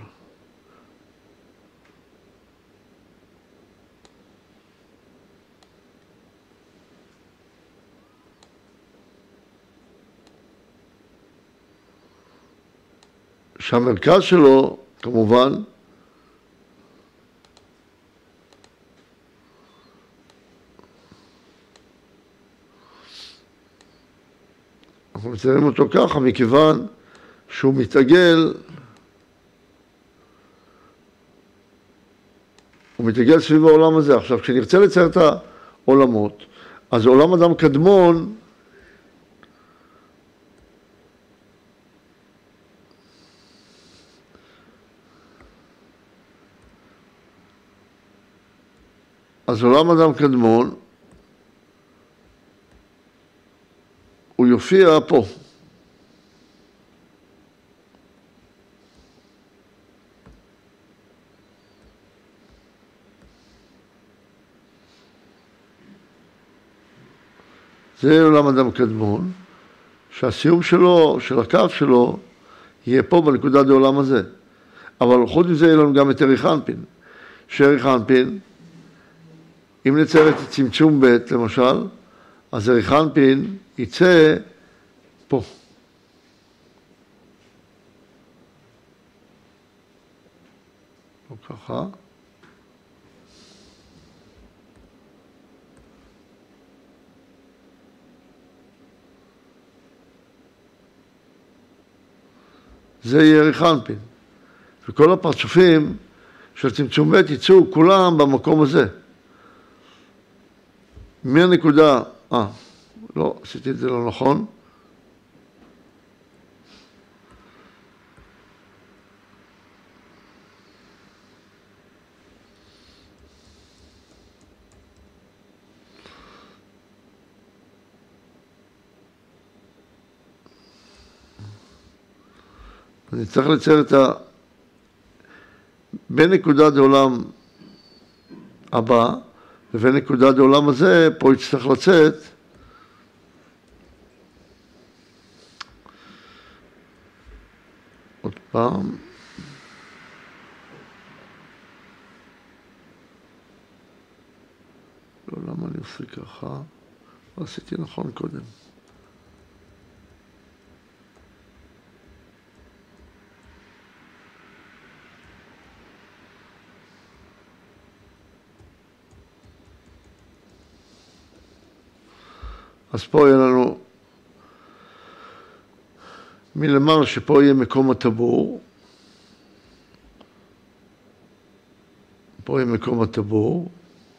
שהמרכז שלו, כמובן, אנחנו מציירים אותו ככה, מכיוון שהוא מתעגל, הוא מתעגל סביב העולם הזה. עכשיו, כשנרצה לצייר את העולמות, אז עולם אדם קדמון, אז עולם אדם קדמון, הוא יופיע פה. זה עולם אדם קדמון, שהסיום שלו, של הקו שלו, יהיה פה בנקודה בעולם הזה. אבל חוץ מזה יהיה לנו גם את ערך אנפין. שערך אנפין, אם נצייר את צמצום ב' למשל, אז ערך אנפין יצא פה. לא ככה. זה יהיה ערך אנפין. וכל הפרצופים של צמצום ב' יצאו כולם במקום הזה. מהנקודה, לא, עשיתי את זה לא נכון. אני צריך לצייר את בין נקודת העולם הבא לבין נקודת העולם הזה, פה יצטרך לצאת עוד פעם. לא, למה אני עושה ככה? לא עשיתי נכון קודם. אז פה יהיה לנו מלמעלה שפה יהיה מקום הטבור. פה יהיה מקום הטבור.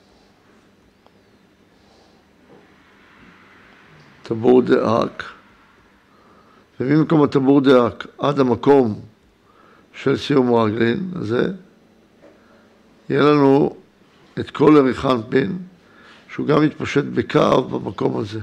טבור דאק. וממקום הטבור דאק עד המקום של סיום רגלין הזה, יהיה לנו את כל ערך אנפין, שהוא גם מתפשט בקו במקום הזה.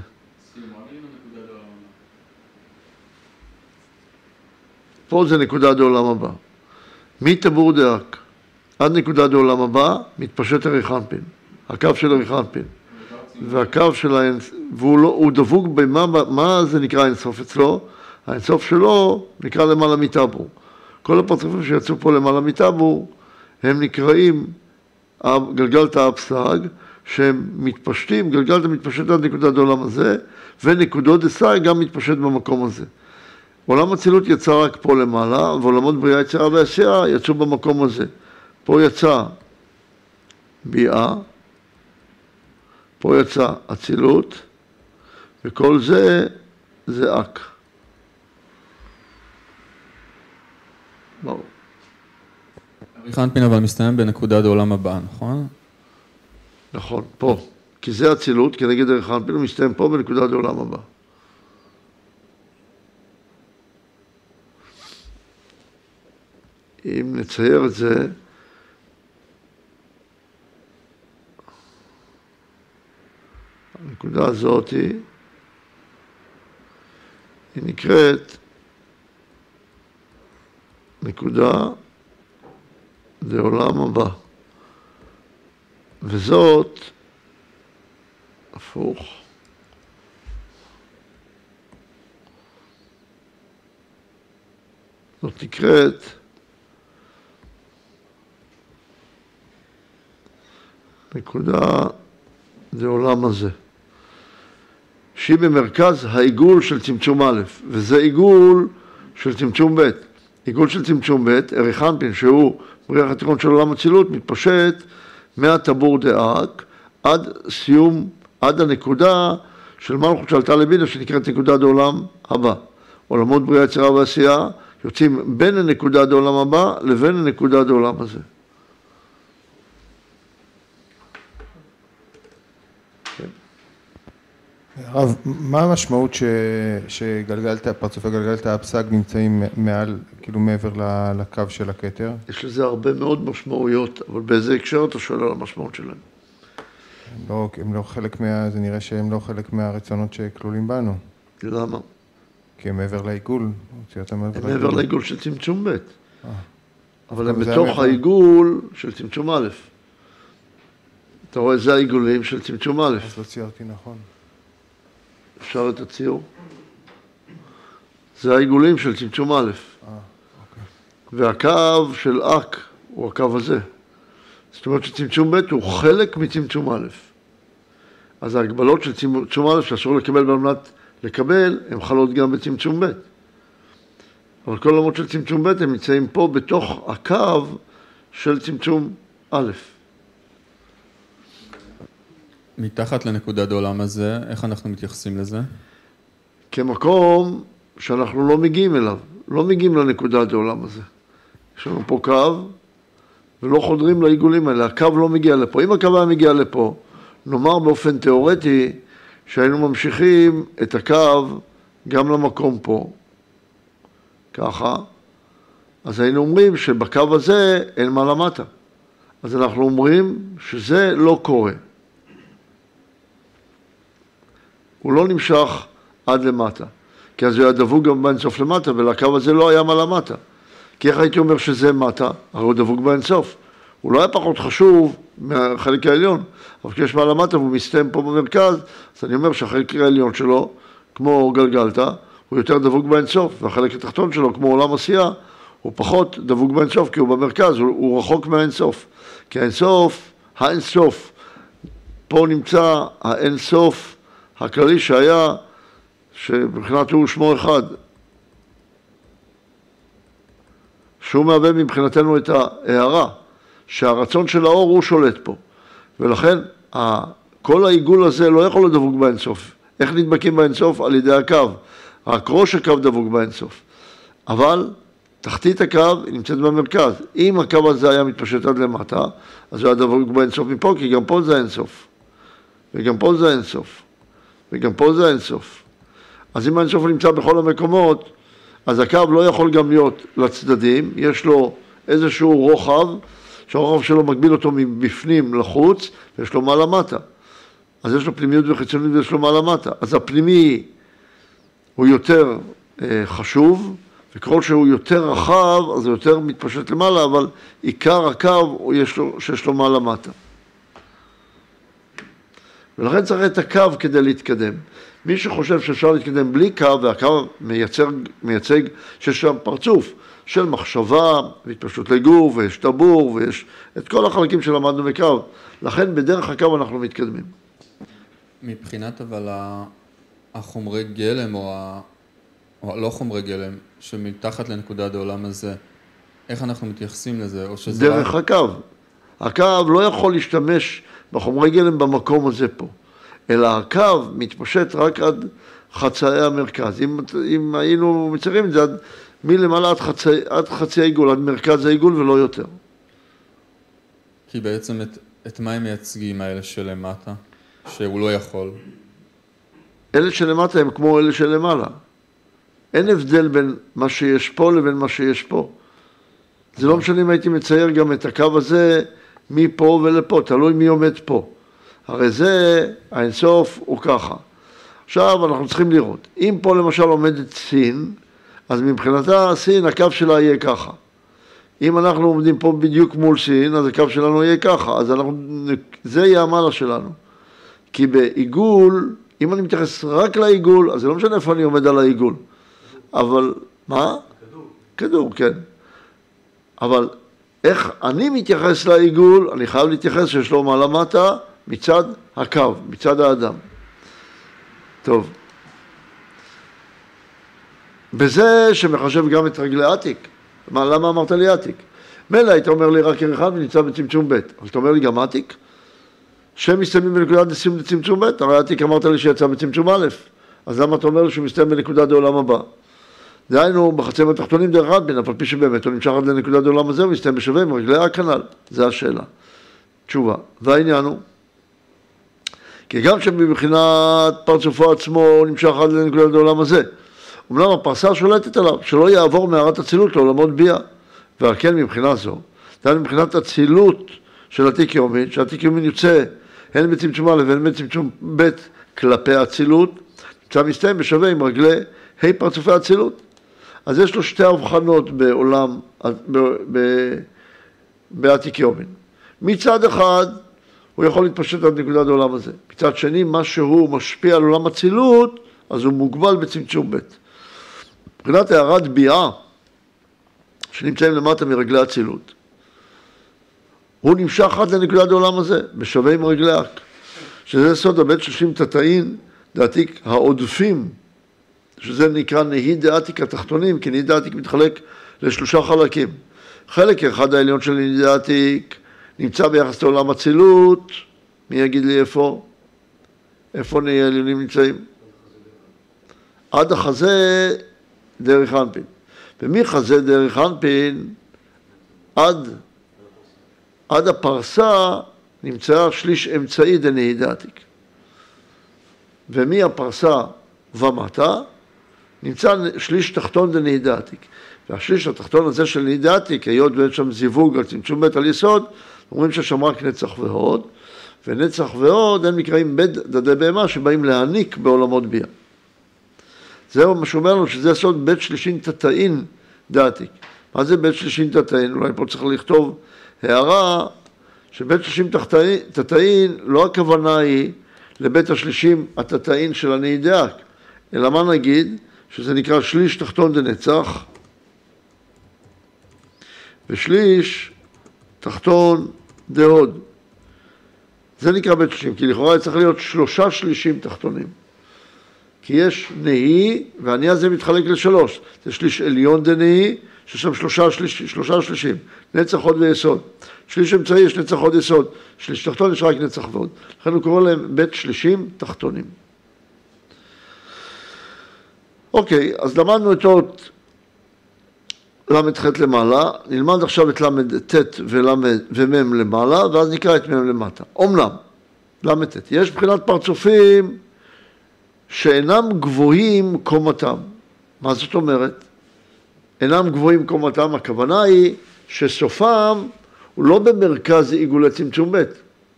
פה זה נקודת העולם הבא. מטבור דאק עד נקודת העולם הבא מתפשט ערך אנפין. הקו של ערך אנפין. והקו של והוא דבוק מה זה נקרא האינסוף אצלו? האינסוף שלו נקרא למעלה מטבור. כל הפרצופים שיצאו פה למעלה מטבור הם נקראים גלגלת האפסג, שהם מתפשטים, גלגלת מתפשט עד נקודת העולם הזה, ונקודות דסאי גם מתפשט במקום הזה. עולם הצילות יצא רק פה למעלה, ועולמות בריאה יצירה ועשייה יצאו במקום הזה. פה יצא ביאה, פה יצא הצילות, וכל זה זה אק. ברור. ערך אנפין אבל מסתיים בנקודת העולם הבא, נכון? נכון, פה. כי זה הצילות, כנגד ערך אנפין, הוא מסתיים פה בנקודת העולם הבא. אם נצייר את זה, הנקודה הזאת היא נקראת נקודה לעולם הבא. וזאת הפוך. זאת נקראת נקודה לעולם הזה. שהיא במרכז העיגול של צמצום א', וזה עיגול של צמצום ב'. עיגול של צמצום ב', ערך אנפין, שהוא בריח התיכון של עולם הצילות, מתפשט מהטבור דאק עד סיום, עד הנקודה של מלכות שעלתה לבינה, שנקראת נקודת העולם הבא. עולמות בריאה יצירה ועשייה יוצאים בין הנקודת העולם הבא לבין הנקודת העולם הזה. הרב, מה המשמעות שגלגלת, פרצופי גלגלת האפסג נמצאים מעל, כאילו מעבר לקו של הכתר? יש לזה הרבה מאוד משמעויות, אבל באיזה הקשר אתה שואל על המשמעות שלהם? הם לא חלק זה נראה שהם לא חלק מהרצונות שכלולים בנו. למה? כי הם מעבר לעיגול. הם מעבר לעיגול של צמצום ב'. אבל הם בתוך העיגול של צמצום א'. אתה רואה, זה העיגולים של צמצום א'. אז לא ציירתי נכון. אפשר את הציור? זה העיגולים של צמצום א'. והקו של אק הוא הקו הזה. זאת אומרת שצמצום ב' הוא חלק מצמצום א'. אז ההגבלות של צמצום א' שאסור לקבל במנת לקבל, הן חלות גם בצמצום ב'. אבל כל עולמות של צמצום ב' הם נמצאים פה בתוך הקו של צמצום א'. מתחת לנקודת העולם הזה, איך אנחנו מתייחסים לזה? כמקום שאנחנו לא מגיעים אליו, לא מגיעים לנקודת העולם הזה. יש לנו פה קו, ולא חודרים לעיגולים האלה, הקו לא מגיע לפה. אם הקו היה מגיע לפה, נאמר באופן תיאורטי, שהיינו ממשיכים את הקו גם למקום פה, ככה, אז היינו אומרים שבקו הזה אין מה למטה. אז אנחנו אומרים שזה לא קורה. הוא לא נמשך עד למטה, כי אז הוא היה דבוק גם באינסוף למטה, ולקו הזה לא היה מה למטה. כי איך הייתי אומר שזה מטה? הרי הוא דבוק באינסוף. הוא לא היה פחות חשוב מהחלק העליון, אבל כשיש מה למטה והוא מסתיים פה במרכז, אז אני אומר שהחלק העליון שלו, כמו גלגלתא, הוא יותר דבוק באינסוף, והחלק התחתון שלו, כמו עולם עשייה, הוא פחות דבוק באינסוף, כי הוא במרכז, הוא רחוק מהאינסוף. כי האינסוף, פה נמצא האינסוף הכללי שהיה, שבבחינת הוא שמו אחד, שהוא מהווה מבחינתנו את ההערה, שהרצון של האור הוא שולט פה. ולכן, כל העיגול הזה לא יכול לדבוק באינסוף. איך נדבקים באינסוף? על ידי הקו. רק ראש הקו דבוק באינסוף. אבל תחתית הקו היא נמצאת במרכז. אם הקו הזה היה מתפשט עד למטה, אז הוא היה דבוק באינסוף מפה, כי גם פה זה האינסוף. וגם פה זה האינסוף. וגם פה זה האינסוף. אז אם האינסוף נמצא בכל המקומות, אז הקו לא יכול גם להיות לצדדים, יש לו איזשהו רוחב, שהרוחב שלו מגביל אותו מבפנים לחוץ, ויש לו מה למטה. אז יש לו פנימיות וחיצוניות ויש לו מה למטה. אז הפנימי הוא יותר חשוב, וככל שהוא יותר רחב, אז הוא יותר מתפשט למעלה, אבל עיקר הקו הוא שיש לו מה למטה. ולכן צריך את הקו כדי להתקדם. מי שחושב שאפשר להתקדם בלי קו, והקו מייצג שיש שם פרצוף של מחשבה, והתפשטות לגוף, ויש טבור, ויש את כל החלקים שלמדנו בקו. לכן בדרך הקו אנחנו מתקדמים. מבחינת אבל החומרי גלם או הלא חומרי גלם שמתחת לנקודת העולם הזה, איך אנחנו מתייחסים לזה? או שזה דרך הקו. הקו לא יכול להשתמש בחומרי גלם במקום הזה פה, אלא הקו מתפשט רק עד חצאי המרכז. אם היינו מציירים את זה מלמעלה עד חצי העיגול, עד מרכז העיגול ולא יותר. כי בעצם את מה הם מייצגים האלה שלמטה, שהוא לא יכול? אלה שלמטה הם כמו אלה שלמעלה. אין הבדל בין מה שיש פה לבין מה שיש פה. זה לא משנה אם הייתי מצייר גם את הקו הזה מפה ולפה, תלוי מי עומד פה. הרי זה, האינסוף הוא ככה. עכשיו אנחנו צריכים לראות. אם פה למשל עומדת סין, אז מבחינתה סין, הקו שלה יהיה ככה. אם אנחנו עומדים פה בדיוק מול סין, אז הקו שלנו יהיה ככה. אז זה יהיה המעלה שלנו. כי בעיגול, אם אני מתייחס רק לעיגול, אז זה לא משנה איפה אני עומד על העיגול. אבל, מה? כדור, כן. אבל איך אני מתייחס לעיגול, אני חייב להתייחס שיש לו מעלה מטה מצד הקו, מצד האדם. טוב. בזה שמחשב גם את רגלי עתיק. למה אמרת לי עתיק? מילא היית אומר לי רק אחד ונמצא בצמצום ב', אבל אתה אומר לי גם עתיק? שם מסתיימים בנקודת סיום לצמצום ב', הרי עתיק אמרת לי שיצא בצמצום א', אז למה אתה אומר לי שהוא מסתיים בנקודת העולם הבא? דהיינו, בחצאים התחתונים דרך אדבין, אבל פי שבאמת הוא נמשך עד לנקודת העולם הזה, הוא מסתיים בשווה עם רגלי הכנ"ל. זה השאלה. תשובה. והעניין הוא, כי גם שמבחינת פרצופו עצמו הוא נמשך עד לנקודת העולם הזה, אומנם הפרסה שולטת עליו, שלא יעבור מערת הצילות לעולמות ביאה. ועל כן מבחינה זו, דהיינו מבחינת הצילות של עתיק יומין, שעתיק יומין יוצא הן בצמצום א' והן בצמצום ב' כלפי הצילות, נמצא מסתיים בשווה עם רגלי פרצופי הצילות. אז יש לו שתי הבחנות בעולם, בעתיק יומין. מצד אחד, הוא יכול להתפשט עד נקודת העולם הזה. מצד שני, מה שהוא משפיע על עולם הצילות, אז הוא מוגבל בצמצום ב'. מבחינת הערת ביעה, שנמצאים למטה מרגלי הצילות, הוא נמשך עד לנקודת העולם הזה, בשווה עם רגלי אק, שזה סוד הבית 30 תתאין, דעתיק העודפים, שזה נקרא נהי דעתיק התחתונים, כי נהי דעתיק מתחלק לשלושה חלקים. חלק אחד העליון של נהי דעתיק נמצא ביחס לעולם הצילות, מי יגיד לי איפה? איפה נהי העליונים נמצאים? עד החזה דרך אנפין. ומחזה דרך אנפין עד הפרסה נמצא שליש אמצעי דנהי דעתיק. ומהפרסה ומטה נמצא שליש תחתון דנהי דעתיק. והשליש התחתון הזה של נהי דעתיק, היות ואין שם זיווג על צמצום ב' על יסוד, אומרים ששם רק נצח והוד, ונצח והוד הם נקראים בית דדי בהמה שבאים להעניק בעולמות בייה. זהו מה שאומר לנו שזה סוד בית שלישין תתאין דעתיק. מה זה בית שלישין תתאין? אולי פה צריך לכתוב הערה שבית שלישין תתאין לא הכוונה היא לבית השלישים התתאין של הנהי דעק, אלא מה נגיד? שזה נקרא שליש תחתון דנצח ושליש תחתון דהוד. זה נקרא בית שלישים, כי לכאורה צריך להיות 3 שלישים תחתונים. כי יש נהי, והנהי הזה מתחלק לשלוש. זה שליש עליון דנהי, ששם 3 שלישים, נצח הוד ויסוד. שליש אמצעי יש נצח הוד יסוד, שליש תחתון יש רק נצח והוד. לכן הוא קורא להם בית שלישים תחתונים. אוקיי, אז למדנו את אות למד ח' למעלה, נלמד עכשיו את למד ט' ומם למעלה, ואז נקרא את מם למטה. אומנם, למד ט', יש בחינת פרצופים שאינם גבוהים קומתם. מה זאת אומרת? אינם גבוהים קומתם, הכוונה היא שסופם הוא לא במרכז עיגולי צמצום ב',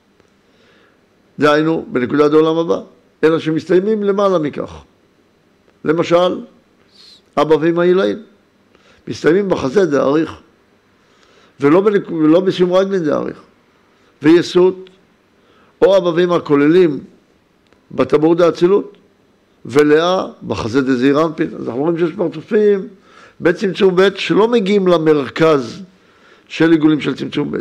דהיינו בנקודת העולם הבא, אלא שמסתיימים למעלה מכך. למשל, אבא ואמא עילאים, מסתיימים בחזה דאריך, ולא בסיום רגלין דאריך, ויסות, או אבא ואמא כוללים בטבור דאצילות, ולאה בחזה דזעיר אנפין. אז אנחנו רואים שיש פרצופים בצמצום ב' שלא מגיעים למרכז של עיגולים של צמצום ב'.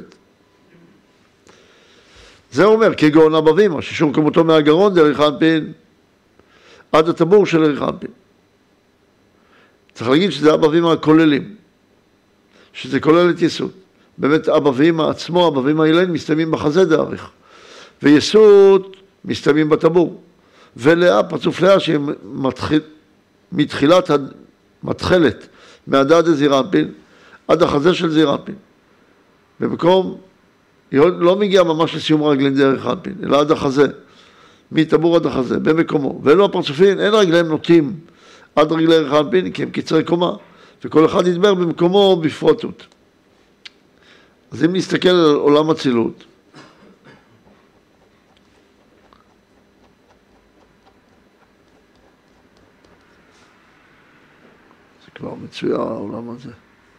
זה אומר, כגון אבא ואמא, ששור כמותו מהגרון דרך אנפין, עד הטבור של דרך אנפין. צריך להגיד שזה אבא ואמא הכוללים, שזה כולל את יסוד. באמת אבא ואמא עצמו, אבא ואמא עילאים מסתיימים בחזה דאריך, ויסוד מסתיימים בטבור. ולאה, פרצוף לאה שהיא מתחלת מהדעת דזעיר אנפין עד החזה של זעיר אנפין. במקום, היא לא מגיעה ממש לסיום רגלין דרך אנפין, אלא עד החזה, מטבור עד החזה, במקומו. ואלו הפרצופים, אין רגליהם נוטים עד רגלי דרך אנפין, כי הם קצרי קומה, וכל אחד ידבר במקומו בפרוטות. אז אם נסתכל על עולם הצילות, כבר מצויה העולם הזה.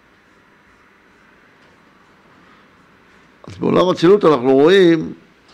אז בעולם הצילות אנחנו רואים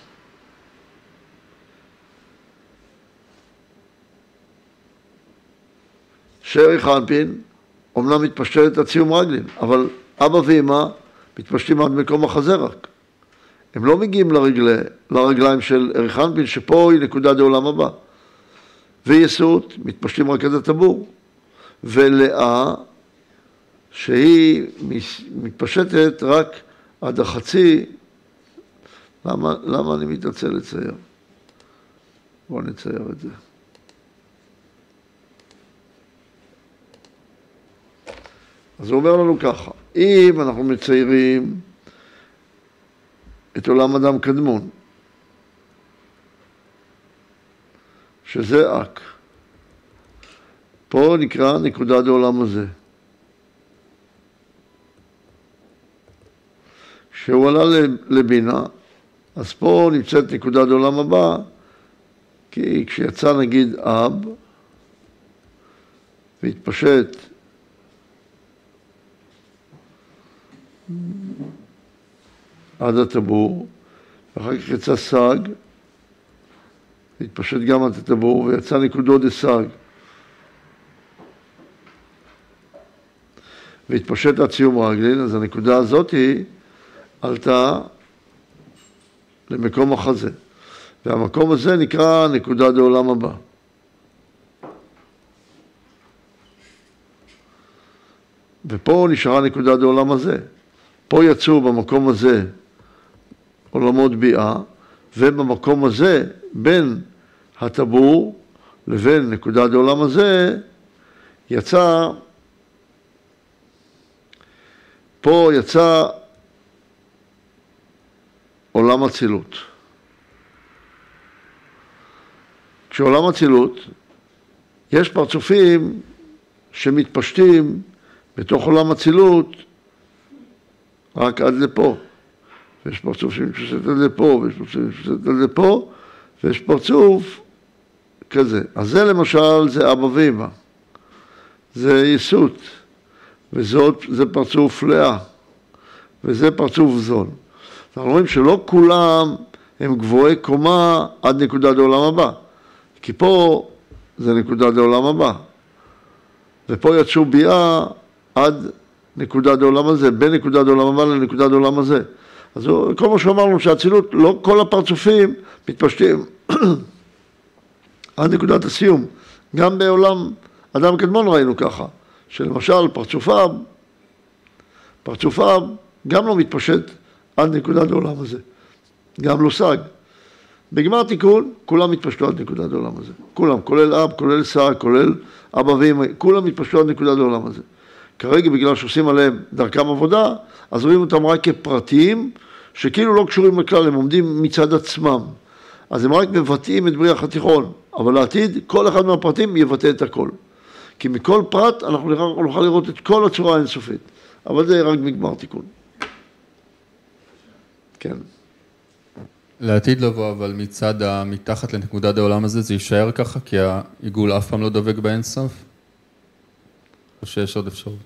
שערך האנפין אומנם מתפשטת עד סיום רגלין, אבל אבא ואמא מתפשטים עד מקום החזה רק. הם לא מגיעים לרגליים של ערך האנפין, שפה היא נקודה דעולם הבא. ויסות מתפשטים רק עד הטבור. ולאה שהיא מתפשטת רק עד החצי. למה אני מתעצל לצייר? בואו נצייר את זה. אז הוא אומר לנו ככה, אם אנחנו מציירים את עולם אדם קדמון, שזה אק, פה נקרא נקודה דעולם הזה. כשהוא עלה לבינה, אז פה נמצאת נקודה דעולם הבא, כי כשיצא נגיד אב, והתפשט עד הטבור, ואחר כך יצא סג, והתפשט גם עד הטבור, ויצא נקודות דסג והתפשט עד סיום רגלין, אז הנקודה הזאת עלתה למקום החזה. והמקום הזה נקרא נקודה לעולם הבא. ופה נשארה נקודה לעולם הזה. פה יצאו במקום הזה עולמות ביאה, ובמקום הזה, בין הטבור לבין נקודה לעולם הזה, פה יצא עולם הצילות. כשעולם הצילות, יש פרצופים שמתפשטים בתוך עולם הצילות רק עד לפה. ויש פרצוף שמתפשט עד לפה, ויש פרצוף שמתפשט עד לפה, ויש פרצוף כזה. אז זה למשל, זה אבא ואמא. זה ייסות. וזה פרצוף לאה. וזה פרצוף זון. אנחנו רואים שלא כולם הם גבוהי קומה עד נקודה לעולם הבא. כי פה זה נקודה לעולם הבא. ופה יצאו ביאה עד נקודה לעולם הזה, בין נקודה לעולם הבא לנקודה לעולם הזה. אז כל מה שאמרנו שהצילות, לא כל הפרצופים מתפשטים עד נקודת הסיום. גם בעולם אדם קדמון ראינו ככה, שלמשל פרצופיו גם לא מתפשט עד נקודה לעולם הזה. גם לא סג. בגמר תיקון, כולם מתפשטו עד נקודה לעולם הזה. כולם, כולל אב, כולל סג, כולל אבא ואמא, כולם מתפשטו עד נקודה לעולם הזה. כרגע בגלל שעושים עליהם דרכם עבודה, אז רואים אותם רק כפרטיים, שכאילו לא קשורים לכלל, הם עומדים מצד עצמם. אז הם רק מבטאים את בריח התיכון, אבל לעתיד כל אחד מהפרטים יבטא את הכל. כי מכל פרט אנחנו נוכל לראות את כל הצורה האינסופית. אבל זה רק מגמר תיקון. כן. לעתיד לבוא, אבל מצד מתחת לנקודת העולם הזה, זה יישאר ככה, כי העיגול אף פעם לא דבק באינסוף? או שיש עוד אפשרות?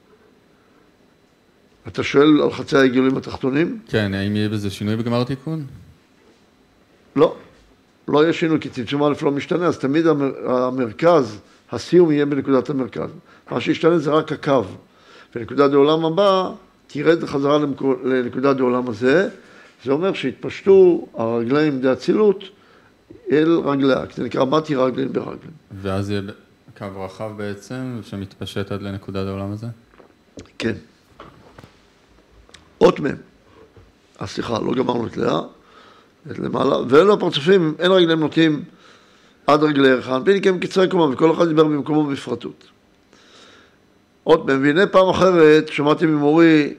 אתה שואל על חצי העיגולים התחתונים? כן, האם יהיה בזה שינוי בגמר התיקון? לא. לא יהיה שינוי, כי צמצום א' לא משתנה, אז תמיד המרכז, הסיום יהיה בנקודת המרכז. מה שישתנה זה רק הקו. ונקודת העולם הבא תירד חזרה לנקודת העולם הזה, זה אומר שהתפשטו הרגליים דאצילות אל רגליה, זה נקרא מתי רגלין ברגלין. ואז יהיה קו רחב בעצם, שמתפשט עד לנקודת העולם הזה? כן. אות מהם. סליחה, לא גמרנו את לאה, את למעלה, ואלו הפרצופים, אין רגליהם נוטים עד רגלי ערך האנפין, כי הם קצרי קומה, וכל אחד דיבר במקומו בפרטות. אות מהם, והנה פעם אחרת, שמעתי ממורי,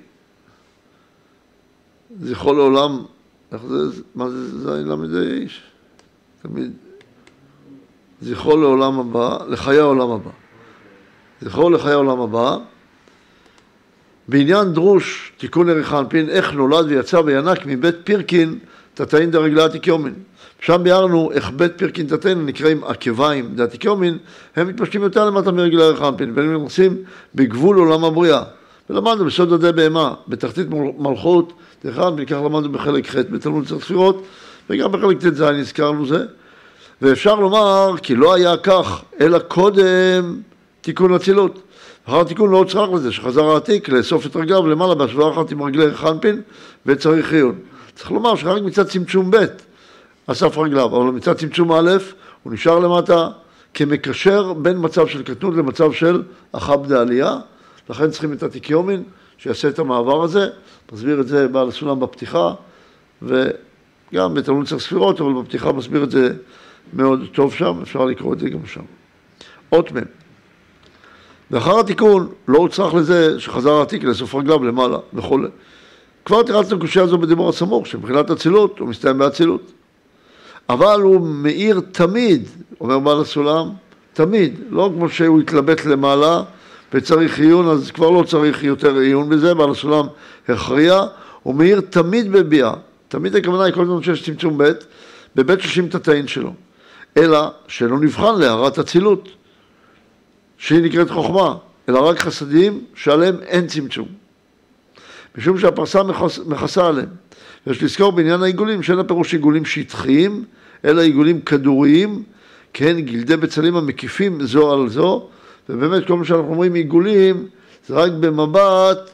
זכרו לעולם, איך זה, מה זה, זה למד איש? תמיד, זכרו לעולם הבא, לחיי העולם הבא. זכרו לחיי העולם הבא, בעניין דרוש, תיקון ערך האנפין, איך נולד ויצא וינק מבית פירקין, תתאין דרגלה עתיקיומין. שם ביארנו איך בית פירקין תתאין, נקראים עקביים דעתיקיומין, הם מתפשטים יותר למטה מרגלי ערך האנפין, והם נכנסים בגבול עולם הבריאה. ולמדנו בסוד עדי בהמה, בתחתית מלכות, דרך וכך למדנו בחלק ח' בתלמוד יצר ספירות, וגם בחלק ט"ז הזכרנו זה. ואפשר לומר כי לא היה כך, אלא קודם תיקון אצילות. אחר התיקון לא צריך לזה, שחזר העתיק לאסוף את רגליו למעלה בהשוואה אחת עם רגלי ערך האנפין וצריך עיון. צריך לומר שרק מצד צמצום ב' אסף רגליו, אבל מצד צמצום א' הוא נשאר למטה כמקשר בין מצב של קטנות למצב של אחב דעלייה, לכן צריכים את התיקיומין שיעשה את המעבר הזה, מסביר את זה בעל הסולם בפתיחה, וגם בתלמוד יצר ספירות, אבל בפתיחה מסביר את זה מאוד טוב שם, אפשר לקרוא את זה גם שם. אות מהם. ואחר התיקון לא הוצרך לזה שחזר העתיק לאסוף רגליו למעלה וכו'. כבר תירצנו קושיה הזו בדיבור הסמוך, שמבחינת אצילות הוא מסתיים באצילות. אבל הוא מאיר תמיד, אומר בעל הסולם, תמיד, לא כמו שהוא התלבט למעלה וצריך עיון, אז כבר לא צריך יותר עיון בזה, בעל הסולם הכריע, הוא מאיר תמיד בביאה. תמיד הכוונה היא כל הזמן שיש צמצום בבית 60 תתאין שלו. אלא שלא נבחן להערת אצילות, שהיא נקראת חוכמה, אלא רק חסדים שעליהם אין צמצום. משום שהפרסה מכסה עליהם. ויש לזכור בעניין העיגולים, שאין הפירוש עיגולים שטחיים, אלא עיגולים כדוריים, כן, גלדי בצלים המקיפים זו על זו, ובאמת כל מה שאנחנו אומרים עיגולים, זה רק במבט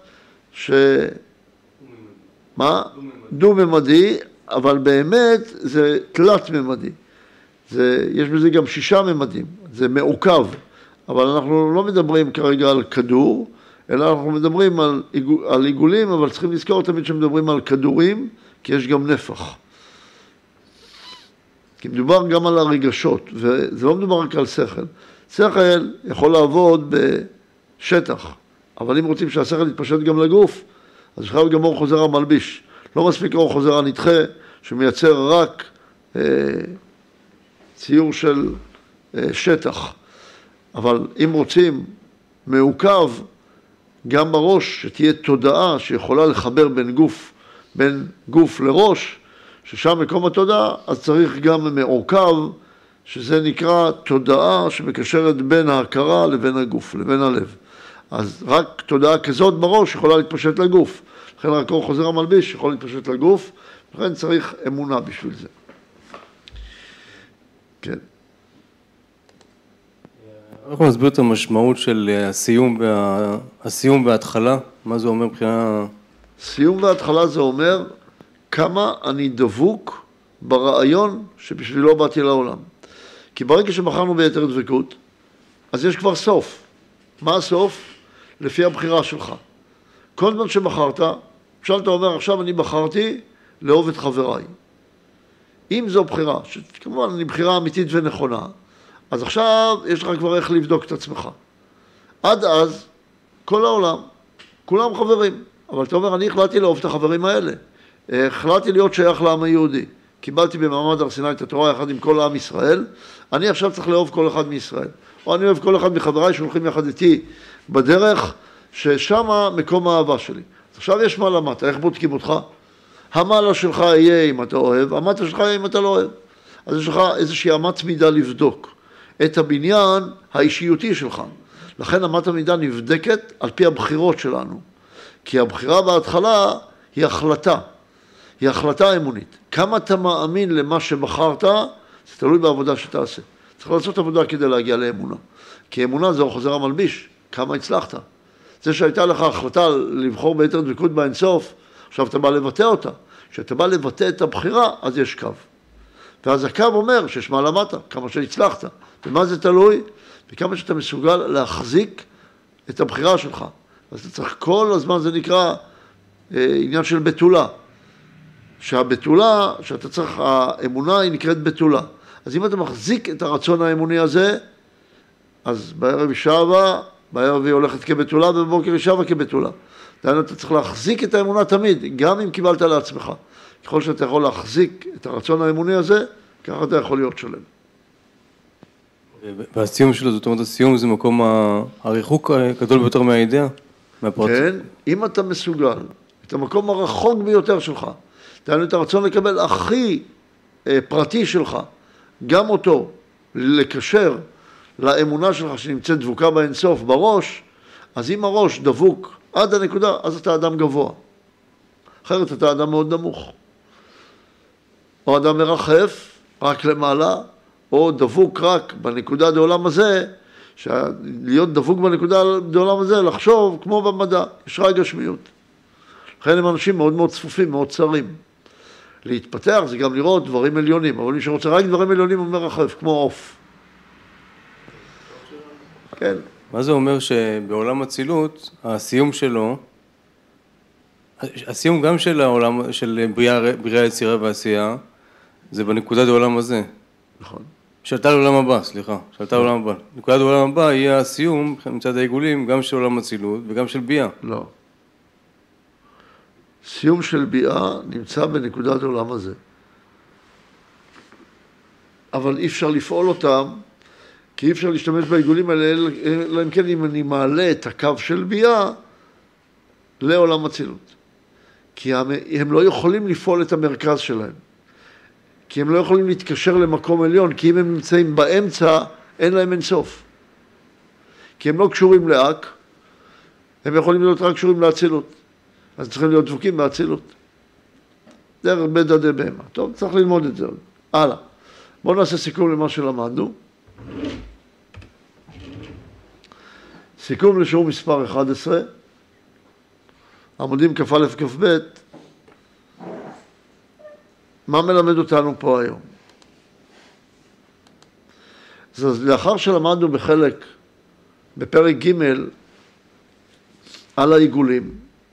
מה? דו-ממדי, אבל באמת זה תלת-ממדי. יש בזה גם 6 ממדים, זה מעוקב, אבל אנחנו לא מדברים כרגע על כדור, אלא אנחנו מדברים על עיגולים, אבל צריכים לזכור תמיד שמדברים על כדורים, כי יש גם נפח. כי מדובר גם על הרגשות, וזה לא מדובר רק על שכל. שכל יכול לעבוד בשטח, אבל אם רוצים שהשכל יתפשט גם לגוף, אז חייב גם אור חוזר המלביש. לא מספיק אור חוזר הנדחה, שמייצר רק ציור של שטח. אבל אם רוצים מעוקב, גם בראש, שתהיה תודעה שיכולה לחבר בין גוף לראש, ששם מקום התודעה, אז צריך גם מעוקב, שזה נקרא תודעה שמקשרת בין ההכרה לבין הגוף, לבין הלב. אז רק תודעה כזאת בראש יכולה להתפשט לגוף. לכן רק אור חוזר המלביש יכול להתפשט לגוף, לכן צריך אמונה בשביל זה. כן. אנחנו נסביר את המשמעות של הסיום וההתחלה, מה זה אומר מבחינה... סיום וההתחלה זה אומר כמה אני דבוק ברעיון שבשבילו באתי לעולם. כי ברגע שבחרנו ביתר דבקות, אז יש כבר סוף. מה הסוף? לפי הבחירה שלך. כל זמן שבחרת, אפשר אתה אומר, עכשיו אני בחרתי לאהוב את חבריי. אם זו בחירה, שכמובן אני בחירה אמיתית ונכונה, אז עכשיו יש לך כבר איך לבדוק את עצמך. עד אז, כל העולם, כולם חברים. אבל אתה אומר, אני החלטתי לאהוב את החברים האלה. החלטתי להיות שייך לעם היהודי. קיבלתי במעמד הר סיני את התורה יחד עם כל העם ישראל. אני עכשיו צריך לאהוב כל אחד מישראל. או אני אוהב כל אחד מחבריי שהולכים יחד איתי בדרך, ששם מקום האהבה שלי. אז עכשיו יש מעלה מטה, איך בודקים אותך? המעלה שלך יהיה אם אתה אוהב, המטה שלך יהיה אם אתה לא אוהב. אז יש לך איזושהי אמת מידה לבדוק את הבניין האישיותי שלך. לכן אמת המידה נבדקת על פי הבחירות שלנו. כי הבחירה בהתחלה היא החלטה. היא החלטה אמונית. כמה אתה מאמין למה שבחרת, זה תלוי בעבודה שתעשה. צריך לעשות עבודה כדי להגיע לאמונה. כי אמונה זה חוזר המלביש. כמה הצלחת? זה שהייתה לך החלטה לבחור ביתר דבקות באינסוף, עכשיו אתה בא לבטא אותה. כשאתה בא לבטא את הבחירה, אז יש קו. ואז הקו אומר שיש מעלה מטה, כמה שהצלחת. ומה זה תלוי? וכמה שאתה מסוגל להחזיק את הבחירה שלך. אז אתה צריך כל הזמן, זה נקרא עניין של בתולה. שהבתולה, שאתה צריך, האמונה היא נקראת בתולה. אז אם אתה מחזיק את הרצון האמוני הזה, אז בערב היא שווה, בערב היא הולכת כבתולה, ובבוקר היא שווה כבתולה. דהיינו, אתה צריך להחזיק את האמונה תמיד, גם אם קיבלת לעצמך. ככל שאתה יכול להחזיק את הרצון האמוני הזה, ככה אתה יכול להיות שלם. והסיום שלו, זאת אומרת, הסיום זה מקום הריחוק הגדול ביותר מהאידאה, מהפרט. כן, אם אתה מסוגל, את המקום הרחוק ביותר שלך, דהיינו את הרצון לקבל הכי פרטי שלך, גם אותו, לקשר לאמונה שלך שנמצאת דבוקה באינסוף בראש, אז אם הראש דבוק עד הנקודה, אז אתה אדם גבוה. אחרת אתה אדם מאוד נמוך. או אדם מרחף, רק למעלה, או דבוק רק בנקודה דעולם הזה, להיות דבוק בנקודה דעולם הזה, לחשוב כמו במדע, יש רק גשמיות. לכן הם אנשים מאוד מאוד צפופים, מאוד צרים. להתפתח זה גם לראות דברים עליונים, אבל מי שרוצה רק דברים עליונים הוא מרחף, כמו עוף. כן. מה זה אומר שבעולם הצילות, הסיום שלו, הסיום גם של העולם, של בריאה, יצירה ועשייה, זה בנקודת העולם הזה. נכון. שעלתה לעולם הבא, סליחה, שעלתה לעולם הבא. נקודת העולם הבא יהיה הסיום מצד העיגולים גם של עולם הצילות וגם של ביאה. לא. סיום של ביאה נמצא בנקודת העולם הזה. אבל אי אפשר לפעול אותם, כי אי אפשר להשתמש בעיגולים האלה, אלא אם כן אם אני מעלה את הקו של ביאה לעולם הצילות. כי הם לא יכולים לפעול את המרכז שלהם. כי הם לא יכולים להתקשר למקום עליון, כי אם הם נמצאים באמצע, אין להם אינסוף. כי הם לא קשורים לאק, הם יכולים להיות רק קשורים להצילות. אז צריכים להיות דבוקים בהצילות. דרך בית דדי בהמה. טוב, צריך ללמוד את זה עוד. הלאה. בואו נעשה סיכום למה שלמדנו. סיכום לשיעור מספר 11, עמודים כ"א כ"ב, מה מלמד אותנו פה היום? אז לאחר שלמדנו בפרק ג' על העיגולים,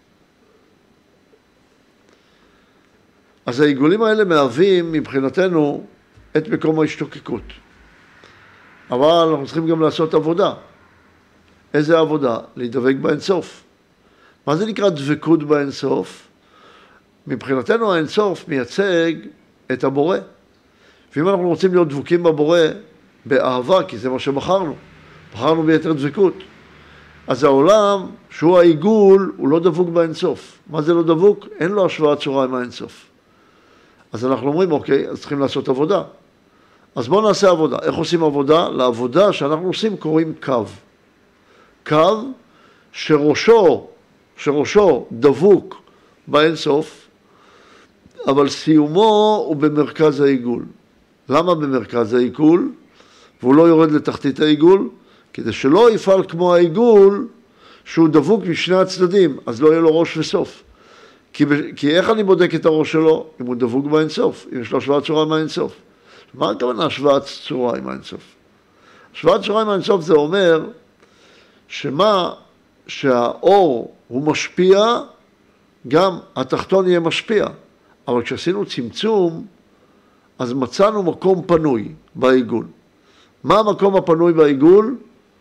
אז העיגולים האלה מהווים מבחינתנו את מקום ההשתוקקות. אבל אנחנו צריכים גם לעשות עבודה. איזה עבודה? להידבק באינסוף. מה זה נקרא דבקות באינסוף? מבחינתנו האינסוף מייצג את הבורא. ואם אנחנו רוצים להיות דבוקים בבורא באהבה, כי זה מה שבחרנו, בחרנו ביתר דבקות, אז העולם שהוא העיגול הוא לא דבוק באינסוף. מה זה לא דבוק? אין לו השוואת צורה עם האינסוף. אז אנחנו אומרים, אוקיי, אז צריכים לעשות עבודה. אז בואו נעשה עבודה. איך עושים עבודה? לעבודה שאנחנו עושים קוראים קו. קו שראשו דבוק באינסוף, אבל סיומו הוא במרכז העיגול. למה במרכז העיגול? והוא לא יורד לתחתית העיגול, כדי שלא יפעל כמו העיגול שהוא דבוק משני הצדדים, אז לא יהיה לו ראש וסוף. כי איך אני בודק את הראש שלו? אם הוא דבוק באינסוף, אם יש לו השוואת צורה עם האינסוף. מה הכוונה השוואת צורה עם האינסוף? השוואת צורה עם האינסוף זה אומר שהאור הוא משפיע, גם התחתון יהיה משפיע. אבל כשעשינו צמצום, אז מצאנו מקום פנוי בעיגול. מה המקום הפנוי בעיגול?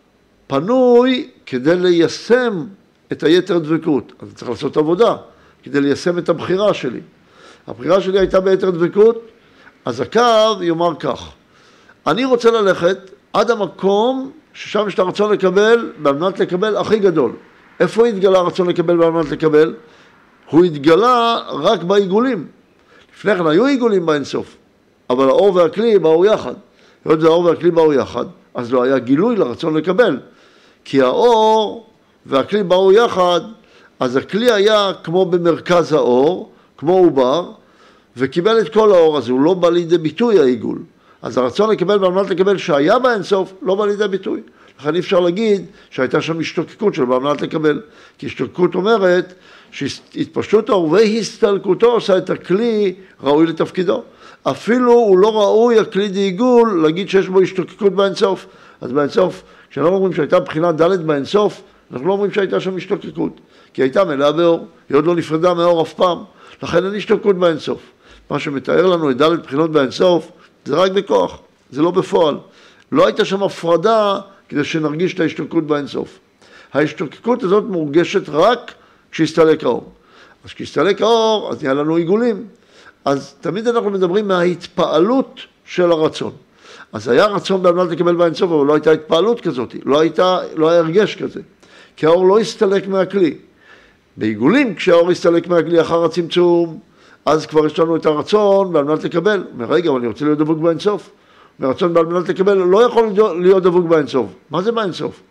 פנוי כדי ליישם את היתר דבקות. אז צריך לעשות עבודה כדי ליישם את הבחירה שלי. הבחירה שלי הייתה ביתר דבקות, אז הקו יאמר כך, אני רוצה ללכת עד המקום ששם יש את הרצון לקבל, על מנת לקבל הכי גדול. איפה התגלה הרצון לקבל על מנת לקבל? הוא התגלה רק בעיגולים. לפני כן היו עיגולים באינסוף, אבל האור והכלי באו יחד. היות והאור והכלי באו יחד, אז לא היה גילוי לרצון לקבל. כי האור והכלי באו יחד, אז הכלי היה כמו במרכז האור, כמו עובר, וקיבל את כל האור הזה, הוא לא בא לידי ביטוי העיגול. אז הרצון לקבל ועל מנת לקבל שהיה באינסוף, לא בא לידי ביטוי. לכן אי אפשר להגיד שהייתה שם השתוקקות של ועל מנת לקבל. כי השתוקקות אומרת שהתפשטות האור והסתלקותו עושה את הכלי ראוי לתפקידו. אפילו הוא לא ראוי הכלי דעיגול להגיד שיש בו השתוקקות באינסוף. אז באינסוף, כשאנחנו אומרים שהייתה בחינה ד' באינסוף, אנחנו לא אומרים שהייתה שם השתוקקות. כי הייתה מלאה באור, היא עוד לא נפרדה מאור אף פעם. לכן אין השתוקקות באינסוף. מה שמתאר לנו את ד' בחינות באינסוף, זה רק בכוח, זה לא בפועל. לא הייתה שם הפרדה כדי שנרגיש את ההשתוקקות באינסוף. ההשתוקקות הזאת מורגשת רק כשהסתלק האור. אז כשהסתלק האור, אז נהיה לנו עיגולים. אז תמיד אנחנו מדברים מההתפעלות של הרצון. אז היה רצון על מנת לקבל באינסוף, אבל לא הייתה התפעלות כזאת, לא היה הרגש כזה. כי האור לא הסתלק מהכלי. בעיגולים, כשהאור הסתלק מהכלי אחר הצמצום, אז כבר יש לנו את הרצון על מנת לקבל. רגע, אבל אני רוצה להיות דבוק באינסוף. הרצון על מנת לקבל לא יכול להיות דבוק באינסוף. מה זה באינסוף?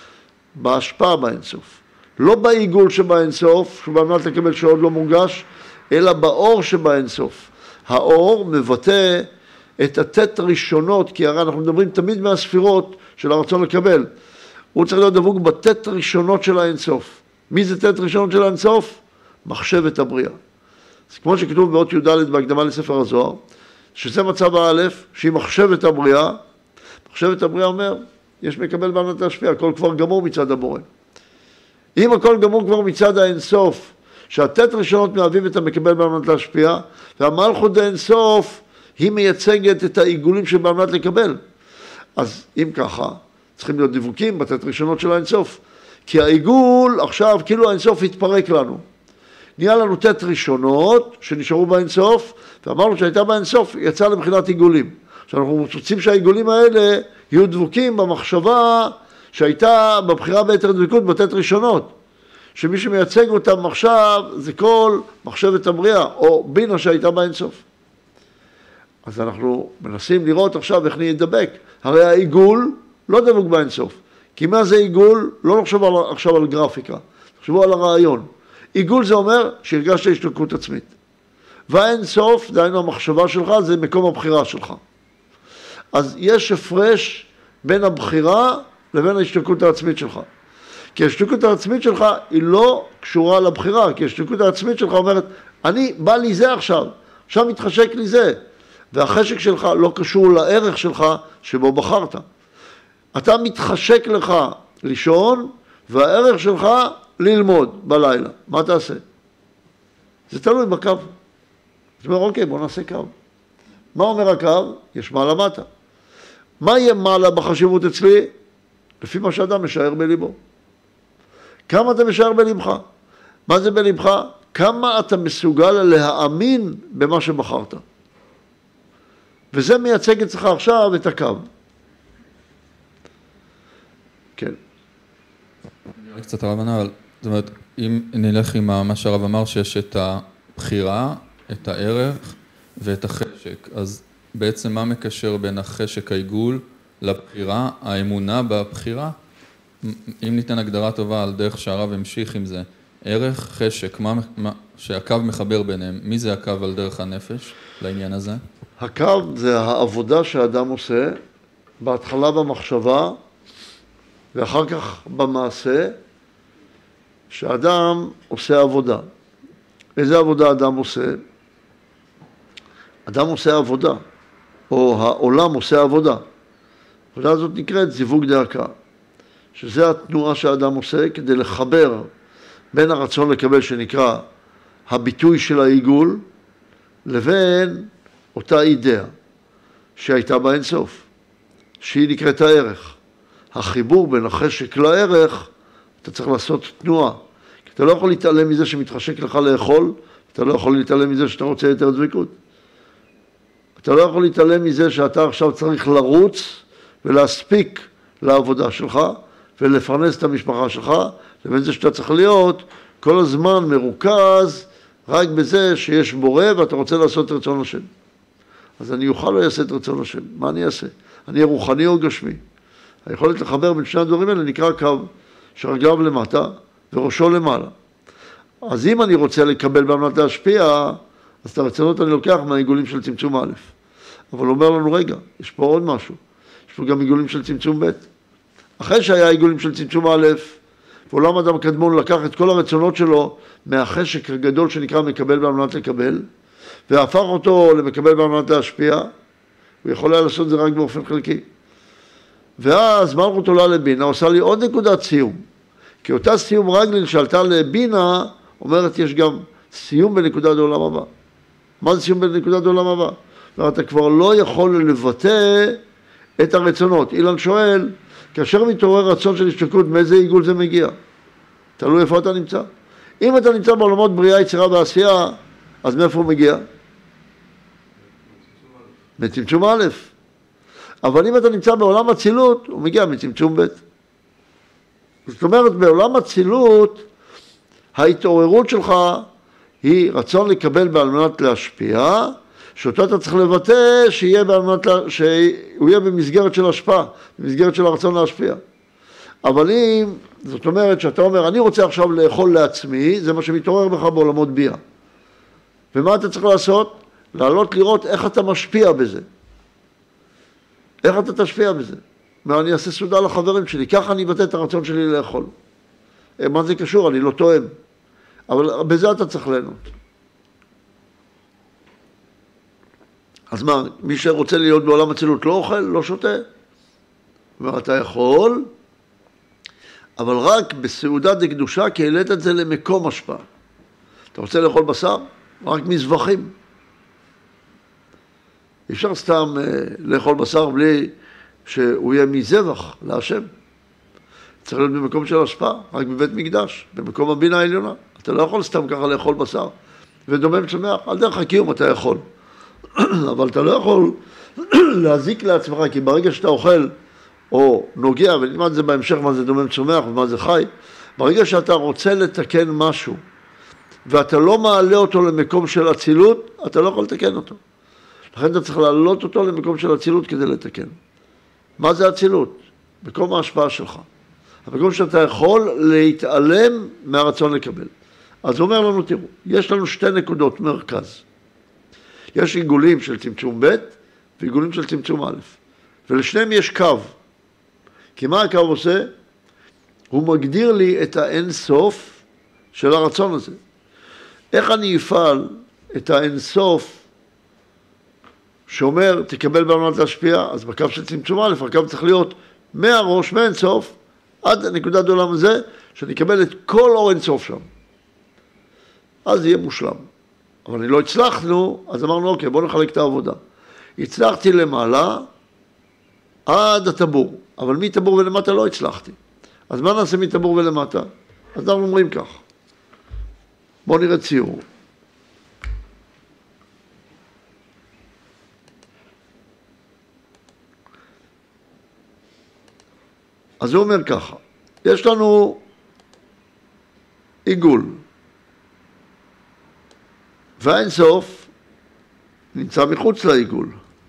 בהשפעה באינסוף. לא בעיגול שבאינסוף, שעל מנת לקבל שעוד לא מורגש, אלא באור שבאינסוף. האור מבטא את התת ראשונות, כי הרי אנחנו מדברים תמיד מהספירות של הרצון לקבל. הוא צריך להיות דבוק בתת ראשונות של האינסוף. מי זה תת ראשונות של האינסוף? מחשבת הבריאה. אז כמו שכתוב באות י"ד בהקדמה לספר הזוהר, שזה מצב האלף, שהיא מחשבת הבריאה. מחשבת הבריאה אומר, יש מקבל ועל מנת להשפיע, הכל כבר גמור מצד הבורא. אם הכל גמור כבר מצד האינסוף, שהתת ראשונות מהווים את המקבל ועל מנת להשפיע, והמלכות האינסוף היא מייצגת את העיגולים שבעל מנת לקבל. אז אם ככה, צריכים להיות דבוקים בתת ראשונות של האינסוף. כי העיגול עכשיו כאילו האינסוף התפרק לנו. נהיה לנו תת ראשונות שנשארו באינסוף, ואמרנו שהייתה באינסוף, יצאה לבחינת עיגולים. עכשיו אנחנו רוצים שהעיגולים האלה יהיו דבוקים במחשבה שהייתה בבחירה ביתר דבקות בתת ראשונות. שמי שמייצג אותם עכשיו זה כל מחשבת הבריאה, או בינה שהייתה באינסוף. אז אנחנו מנסים לראות עכשיו איך נדבק. הרי העיגול לא דבוק באינסוף. כי מה זה עיגול? לא נחשוב עכשיו על גרפיקה, נחשבו על הרעיון. עיגול זה אומר שהרגשת השתוקקות עצמית. והאינסוף, דהיינו המחשבה שלך, זה מקום הבחירה שלך. אז יש הפרש בין הבחירה לבין ההשתוקקות העצמית שלך. כי השתוקות העצמית שלך היא לא קשורה לבחירה, כי השתוקות העצמית שלך אומרת, אני, בא לי זה עכשיו מתחשק לי זה, והחשק שלך לא קשור לערך שלך שבו בחרת. אתה מתחשק לך לישון, והערך שלך ללמוד בלילה. מה תעשה? זה תלוי בקו. זאת אומרת, אוקיי, בוא נעשה קו. מה אומר הקו? יש מעלה מטה. מה יהיה מעלה בחשיבות אצלי? לפי מה שאדם משער בליבו. כמה אתה משער בליבך? מה זה בליבך? כמה אתה מסוגל להאמין במה שבחרת. וזה מייצג אצלך עכשיו את הקו. כן. אני קצת הרב ענה, אבל זאת אומרת, אם נלך עם מה שהרב אמר, שיש את הבחירה, את הערך ואת החשק, אז בעצם מה מקשר בין החשק העיגול לבחירה, האמונה בבחירה? אם ניתן הגדרה טובה על דרך שהרב המשיך עם זה, ערך, חשק, שהקו מחבר ביניהם, מי זה הקו על דרך הנפש לעניין הזה? הקו זה העבודה שהאדם עושה, בהתחלה במחשבה, ואחר כך במעשה, שאדם עושה עבודה. איזה עבודה אדם עושה? אדם עושה עבודה, או העולם עושה עבודה. העבודה הזאת נקראת זיווג דאקה, שזה התנועה שהאדם עושה כדי לחבר בין הרצון לקבל שנקרא הביטוי של העיגול, לבין אותה אידאה שהייתה באין סוף, שהיא נקראת הערך. החיבור בין החשק לערך, אתה צריך לעשות תנועה. כי אתה לא יכול להתעלם מזה שמתחשק לך לאכול, אתה לא יכול להתעלם מזה שאתה רוצה יותר דבקות. אתה לא יכול להתעלם מזה שאתה עכשיו צריך לרוץ ולהספיק לעבודה שלך ולפרנס את המשפחה שלך, לבין זה שאתה צריך להיות כל הזמן מרוכז רק בזה שיש בורא ואתה רוצה לעשות רצון השם. אז אני אוכל לא אעשה את רצון השם. מה אני אעשה? אני אהיה רוחני או גשמי. היכולת לחבר בין שני הדברים האלה נקרא קו שרגליו למטה וראשו למעלה. אז אם אני רוצה לקבל במנת להשפיע, אז את הרצונות אני לוקח מהעיגולים של צמצום א'. אבל הוא אומר לנו, רגע, יש פה עוד משהו. יש פה גם עיגולים של צמצום ב'. אחרי שהיה עיגולים של צמצום א', ועולם אדם קדמון לקח את כל הרצונות שלו מהחשק הגדול שנקרא מקבל במנת לקבל, והפך אותו למקבל במנת להשפיע, הוא יכול היה לעשות את זה רק באופן חלקי. ואז מלכות עולה לבינה, עושה לי עוד נקודת סיום. כי אותה סיום רגלין שעלתה לבינה, אומרת יש גם סיום בנקודת העולם הבא. מה זה סיום בנקודת העולם הבא? ואתה כבר לא יכול לבטא את הרצונות. אילן שואל, כאשר מתעורר רצון של השתוקות, מאיזה עיגול זה מגיע? תלוי איפה אתה נמצא. אם אתה נמצא בעולמות בריאה, יצירה ועשייה, אז מאיפה הוא מגיע? מצמצום א'. אבל אם אתה נמצא בעולם הצילות, הוא מגיע מצמצום ב'. זאת אומרת, בעולם הצילות, ההתעוררות שלך היא רצון לקבל בעל מנת להשפיע, שאותו אתה צריך לבטא שהוא יהיה במסגרת של השפעה, במסגרת של הרצון להשפיע. אבל אם, זאת אומרת שאתה אומר, אני רוצה עכשיו לאכול לעצמי, זה מה שמתעורר בך בעולמות ביאה. ומה אתה צריך לעשות? לעלות לראות איך אתה משפיע בזה. איך אתה תשפיע בזה? אני אעשה סעודה לחברים שלי, ככה אני אבטא את הרצון שלי לאכול. מה זה קשור? אני לא טועם. אבל בזה אתה צריך ליהנות. אז מה, מי שרוצה להיות בעולם הצילות לא אוכל, לא שותה. ואתה יכול, אבל רק בסעודה דקדושה, כי העלית את זה למקום השפעה. אתה רוצה לאכול בשר? רק מזבחים. אי אפשר סתם לאכול בשר בלי שהוא יהיה מזבח להשם. צריך להיות במקום של השפעה, רק בבית מקדש, במקום הבינה העליונה. אתה לא יכול סתם ככה לאכול בשר. ודומם צומח, על דרך הקיום אתה יכול. אבל אתה לא יכול להזיק לעצמך, כי ברגע שאתה אוכל או נוגע, ונלמד את זה בהמשך מה זה דומם צומח ומה זה חי, ברגע שאתה רוצה לתקן משהו, ואתה לא מעלה אותו למקום של אצילות, אתה לא יכול לתקן אותו. לכן אתה צריך להעלות אותו למקום של אצילות כדי לתקן. מה זה אצילות? מקום ההשפעה שלך. המקום שאתה יכול להתעלם מהרצון לקבל. אז הוא אומר לנו, תראו, יש לנו שתי נקודות מרכז. יש עיגולים של צמצום ב' ועיגולים של צמצום א'. ולשניהם יש קו. כי מה הקו עושה? הוא מגדיר לי את האין סוף של הרצון הזה. איך אני אפעל את האין סוף שאומר תקבל בעלמנת להשפיע? אז בקו של צמצום א', הקו צריך להיות מהראש, מאין סוף, עד נקודת העולם הזה, שאני אקבל את כל אור אין סוף שם. אז יהיה מושלם. אבל אני לא הצלחנו, אז אמרנו אוקיי, בואו נחלק את העבודה. הצלחתי למעלה עד הטבור, אבל מטבור ולמטה לא הצלחתי. אז מה נעשה מטבור ולמטה? אז אנחנו אומרים כך. בואו נראה ציור. אז הוא אומר ככה, יש לנו עיגול, והאין סוף נמצא מחוץ לעיגול,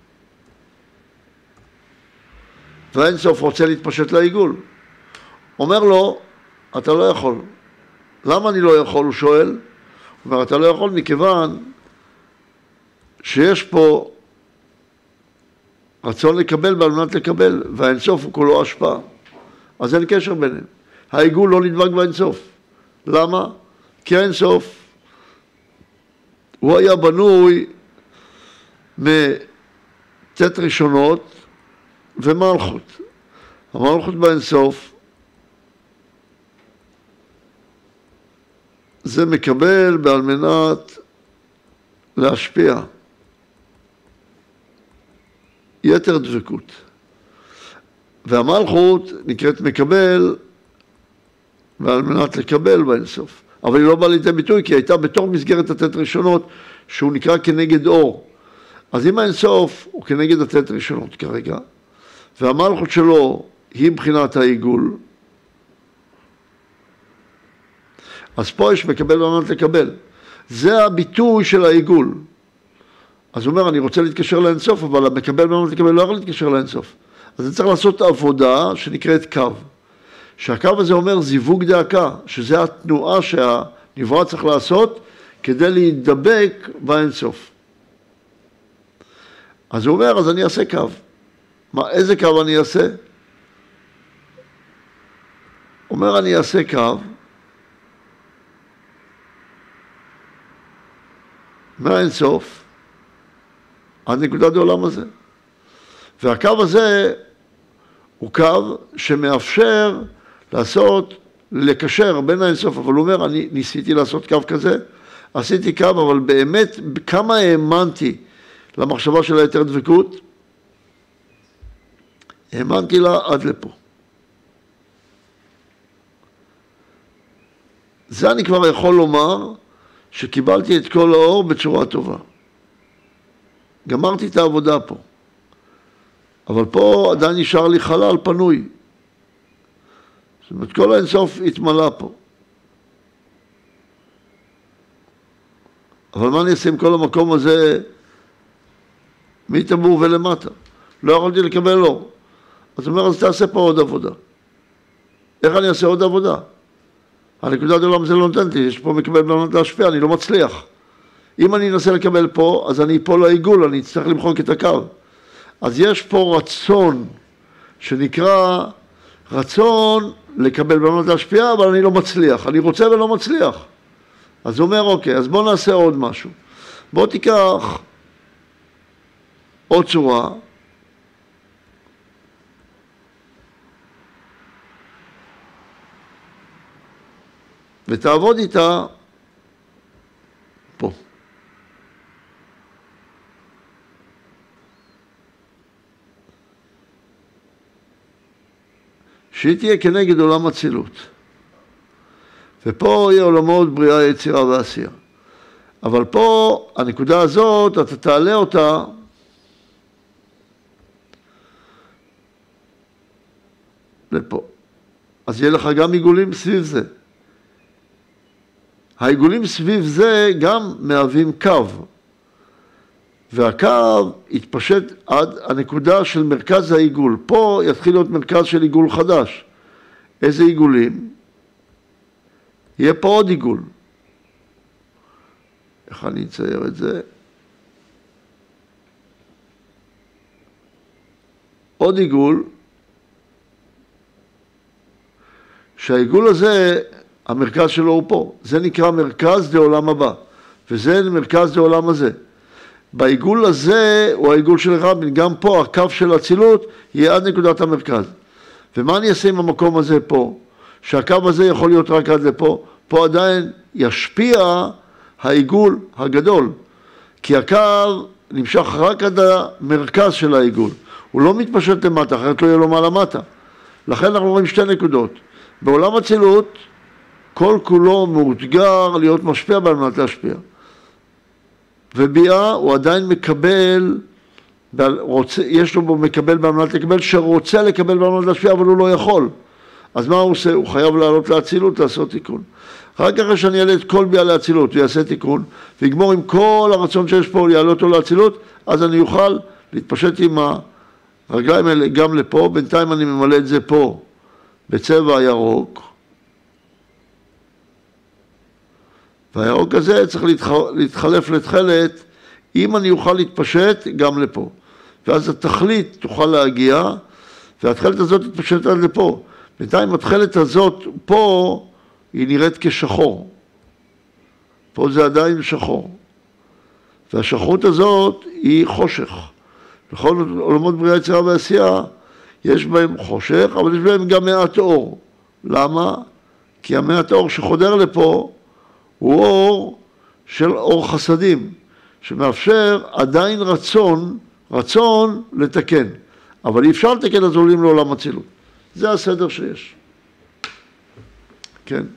והאין סוף רוצה להתפשט לעיגול. אומר לו, אתה לא יכול. למה אני לא יכול? הוא שואל. הוא אומר, אתה לא יכול מכיוון שיש פה רצון לקבל בעל מנת לקבל, והאין סוף הוא כולו השפעה. אז אין קשר ביניהם. העיגול לא נדבק באין סוף. למה? כי האין סוף הוא היה בנוי מתת ראשונות ומלכות. המלכות באין סוף זה מקבל בעל מנת להשפיע. יתר דבקות. והמלכות נקראת מקבל ועל מנת לקבל באין סוף. אבל היא לא באה לידי ביטוי כי היא הייתה בתוך מסגרת התת ראשונות שהוא נקרא כנגד אור. אז אם האין סוף הוא כנגד התת ראשונות כרגע, והמלכות שלו היא מבחינת העיגול, אז פה יש מקבל ועל מנת לקבל. זה הביטוי של העיגול. אז הוא אומר, אני רוצה להתקשר לאין סוף, אבל המקבל ועל מנת לקבל לא יכול להתקשר לאין סוף. אז זה צריך לעשות עבודה שנקראת קו. שהקו הזה אומר זיווג דאקה, שזה התנועה שהנברא צריך לעשות כדי להידבק באין סוף. אז הוא אומר, אז אני אעשה קו. מה, איזה קו אני אעשה? הוא אומר, אני אעשה קו מהאין סוף עד נקודת העולם הזה. והקו הזה הוא קו שמאפשר לעשות, לקשר בין האין סוף, אבל הוא אומר, אני ניסיתי לעשות קו כזה, עשיתי קו, אבל באמת כמה האמנתי למחשבה של היתר דבקות, האמנתי לה עד לפה. זה אני כבר יכול לומר שקיבלתי את כל האור בצורה טובה. גמרתי את העבודה פה. אבל פה עדיין נשאר לי חלל פנוי. זאת אומרת, כל האינסוף התמלא פה. אבל מה אני אעשה עם כל המקום הזה מטבור ולמטה? לא יכולתי לקבל אור. אז הוא אומר, אז תעשה פה עוד עבודה. איך אני אעשה עוד עבודה? הנקודת העולם זה לא נותן לי, יש פה מקבל בלנות להשפיע, אני לא מצליח. אם אני אנסה לקבל פה, אז אני אפול לעיגול, אני אצטרך למחוק את הקו. אז יש פה רצון שנקרא רצון לקבל בלנות להשפיע, אבל אני לא מצליח. אני רוצה ולא מצליח. אז הוא אומר, אוקיי, אז בוא נעשה עוד משהו. בוא תיקח עוד צורה, ותעבוד איתה פה. שהיא תהיה כנגד עולם הצילות. ופה יהיה עולמות בריאה, יצירה ועשייה. אבל פה, הנקודה הזאת, אתה תעלה אותה לפה. אז יהיה לך גם עיגולים סביב זה. העיגולים סביב זה גם מהווים קו. והקו יתפשט עד הנקודה של מרכז העיגול. פה יתחיל להיות מרכז של עיגול חדש. איזה עיגולים? יהיה פה עוד עיגול. איך אני אצייר את זה? עוד עיגול שהעיגול הזה, המרכז שלו הוא פה. זה נקרא מרכז לעולם הבא, וזה מרכז לעולם הזה. בעיגול הזה הוא העיגול של רבין, גם פה הקו של הצילות יהיה עד נקודת המרכז. ומה אני אעשה עם המקום הזה פה? שהקו הזה יכול להיות רק עד לפה, פה עדיין ישפיע העיגול הגדול, כי הקו נמשך רק עד המרכז של העיגול, הוא לא מתפשט למטה, אחרת לא יהיה לו מה למטה. לכן אנחנו רואים שתי נקודות. בעולם הצילות, כל כולו מאותגר להיות משפיע על מנת להשפיע. וביאה הוא עדיין מקבל, יש לו בו מקבל במנת לקבל, שרוצה לקבל במנת להשפיע, אבל הוא לא יכול. אז מה הוא עושה? הוא חייב לעלות להצילות, לעשות תיקון. רק אחרי שאני אעלה את כל ביאה להצילות, הוא יעשה תיקון, ויגמור עם כל הרצון שיש פה, יעלה אותו להצילות, אז אני אוכל להתפשט עם הרגליים האלה גם לפה. בינתיים אני ממלא את זה פה, בצבע ירוק. והירוק הזה צריך להתחלף לתכלת, אם אני אוכל להתפשט גם לפה. ואז התכלית תוכל להגיע, והתכלת הזאת תתפשט עד לפה. בינתיים התכלת הזאת פה, היא נראית כשחור. פה זה עדיין שחור. והשחרות הזאת היא חושך. בכל עולמות בריאה, יצירה ועשייה, יש בהם חושך, אבל יש בהם גם מעט אור. למה? כי המעט אור שחודר לפה, הוא אור של אור חסדים, שמאפשר עדיין רצון לתקן. אבל אי אפשר לתקן, אז עולים לעולם הצילות. זה הסדר שיש. כן.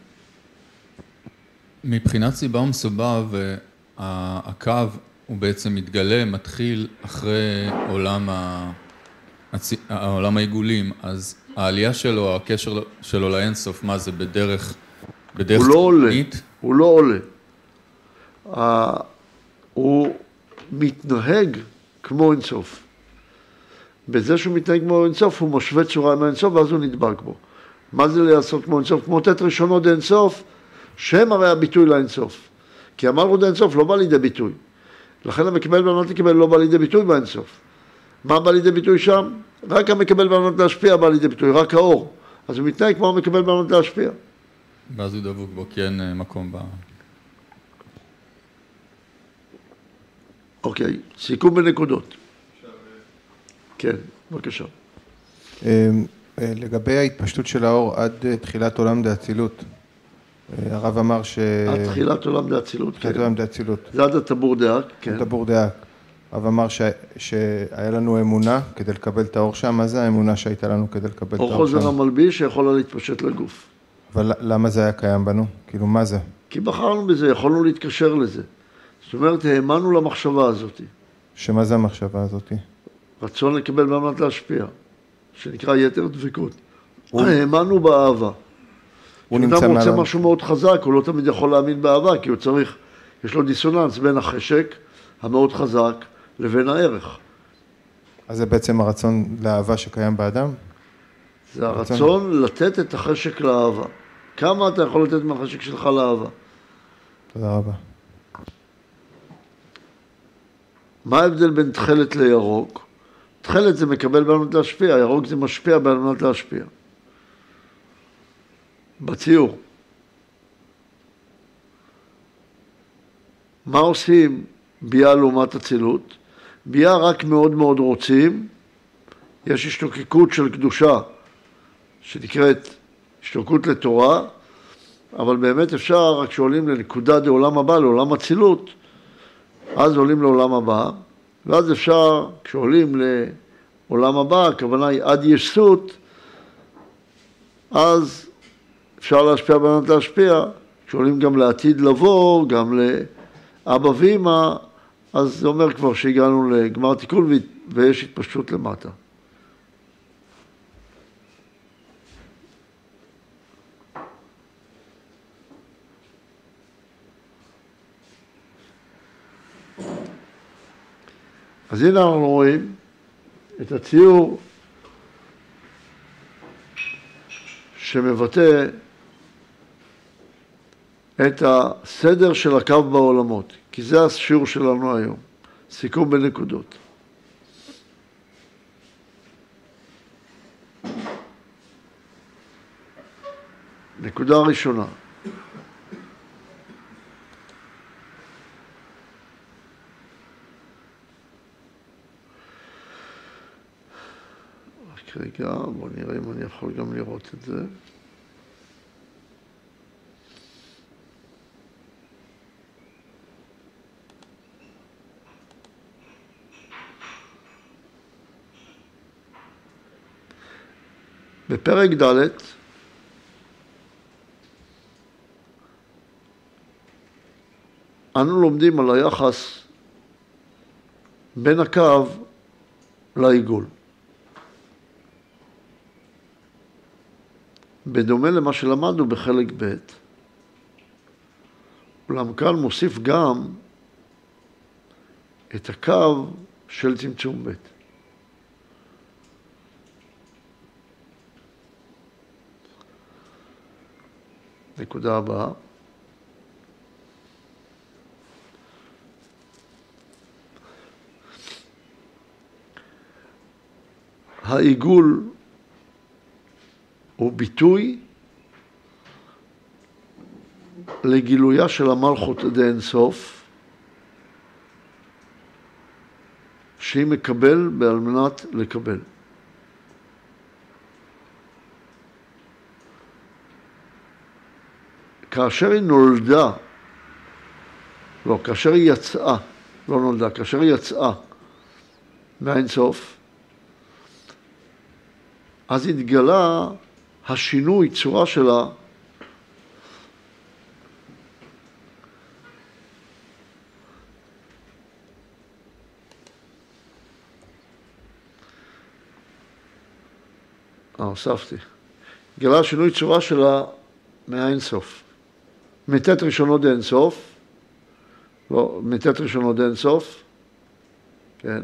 מבחינת סיבה ומסובב, הקו הוא בעצם מתגלה, מתחיל אחרי העולם העיגולים, אז העלייה שלו, הקשר שלו לאינסוף, מה זה בדרך הוא לא עולה, הוא לא עולה. הוא מתנהג כמו אינסוף. בזה שהוא מתנהג כמו אינסוף, הוא משווה צורה עם האינסוף, ואז הוא נדבק בו. מה זה לעשות כמו אינסוף? כמו תת ראשונות אינסוף, שהם הרי הביטוי לאינסוף. כי המלכות האינסוף לא בא לידי ביטוי. לכן המקבל וענות לקבל לא בא לידי ביטוי באינסוף. מה בא לידי ביטוי שם? רק המקבל וענות להשפיע בא לידי ביטוי, רק האור. אז הוא מתנהג כמו המקבל וענות להשפיע. ואז הוא דבוק בו, כי אין מקום בה. אוקיי, סיכום בנקודות. כן, בבקשה. לגבי ההתפשטות של האור עד תחילת עולם דאצילות, הרב אמר עד תחילת עולם דאצילות, תחילת עולם דאצילות. זה עד הטבור דאק, כן. הטבור דאק. הרב אמר שהיה לנו אמונה כדי לקבל את האור שם, מה זה האמונה שהייתה לנו כדי לקבל את האור שם? אור חוזר המלביש שיכולה להתפשט לגוף. אבל למה זה היה קיים בנו? כאילו, מה זה? כי בחרנו בזה, יכולנו להתקשר לזה. זאת אומרת, האמנו למחשבה הזאת. שמה זה המחשבה הזאת? רצון לקבל במנת להשפיע, שנקרא יתר דבקות. האמנו באהבה. כשאדם רוצה משהו מאוד חזק, הוא לא תמיד יכול להאמין באהבה, כי הוא צריך, יש לו דיסוננס בין החשק המאוד חזק לבין הערך. אז זה בעצם הרצון לאהבה שקיים באדם? זה הרצון לתת את החשק לאהבה. כמה אתה יכול לתת מהחשק שלך לאהבה? תודה רבה. מה ההבדל בין תכלת לירוק? תכלת זה מקבל בעלמנת להשפיע, ירוק זה משפיע בעלמנת להשפיע. בציור. מה עושים ביאה לעומת הצילות? ביאה רק מאוד מאוד רוצים, יש השתוקקות של קדושה, שנקראת השתוקקות לתורה, אבל באמת אפשר רק שעולים לנקודה לעולם הבא, לעולם הצילות, אז עולים לעולם הבא, ואז אפשר, כשעולים לעולם הבא, הכוונה היא עד יסות, אז אפשר להשפיע בעלמנת להשפיע, כשעולים גם לעתיד לבוא, גם לאבא ואמא, אז זה אומר כבר שהגענו לגמר תיקון ויש התפשטות למטה. אז הנה אנחנו רואים את הציור שמבטא את הסדר של הקו בעולמות, כי זה השיעור שלנו היום, סיכום בנקודות. נקודה ראשונה. רק רגע, בואו נראה אם אני יכול גם לראות את זה. בפרק ד' אנו לומדים על היחס בין הקו לעיגול. בדומה למה שלמדנו בחלק ב', אולם כאן מוסיף גם את הקו של צמצום ב'. נקודה הבאה. העיגול הוא ביטוי לגילויה של המלכות דאין סוף, שהיא מקבל בעל מנת לקבל. כאשר היא נולדה, לא, כאשר היא יצאה, לא נולדה, כאשר היא יצאה מאין סוף, אז התגלה השינוי צורה שלה הוספתי. התגלה השינוי צורה שלה מאין סוף. מתת ראשונו דאין סוף, לא, מתת ראשונו דאין סוף, כן.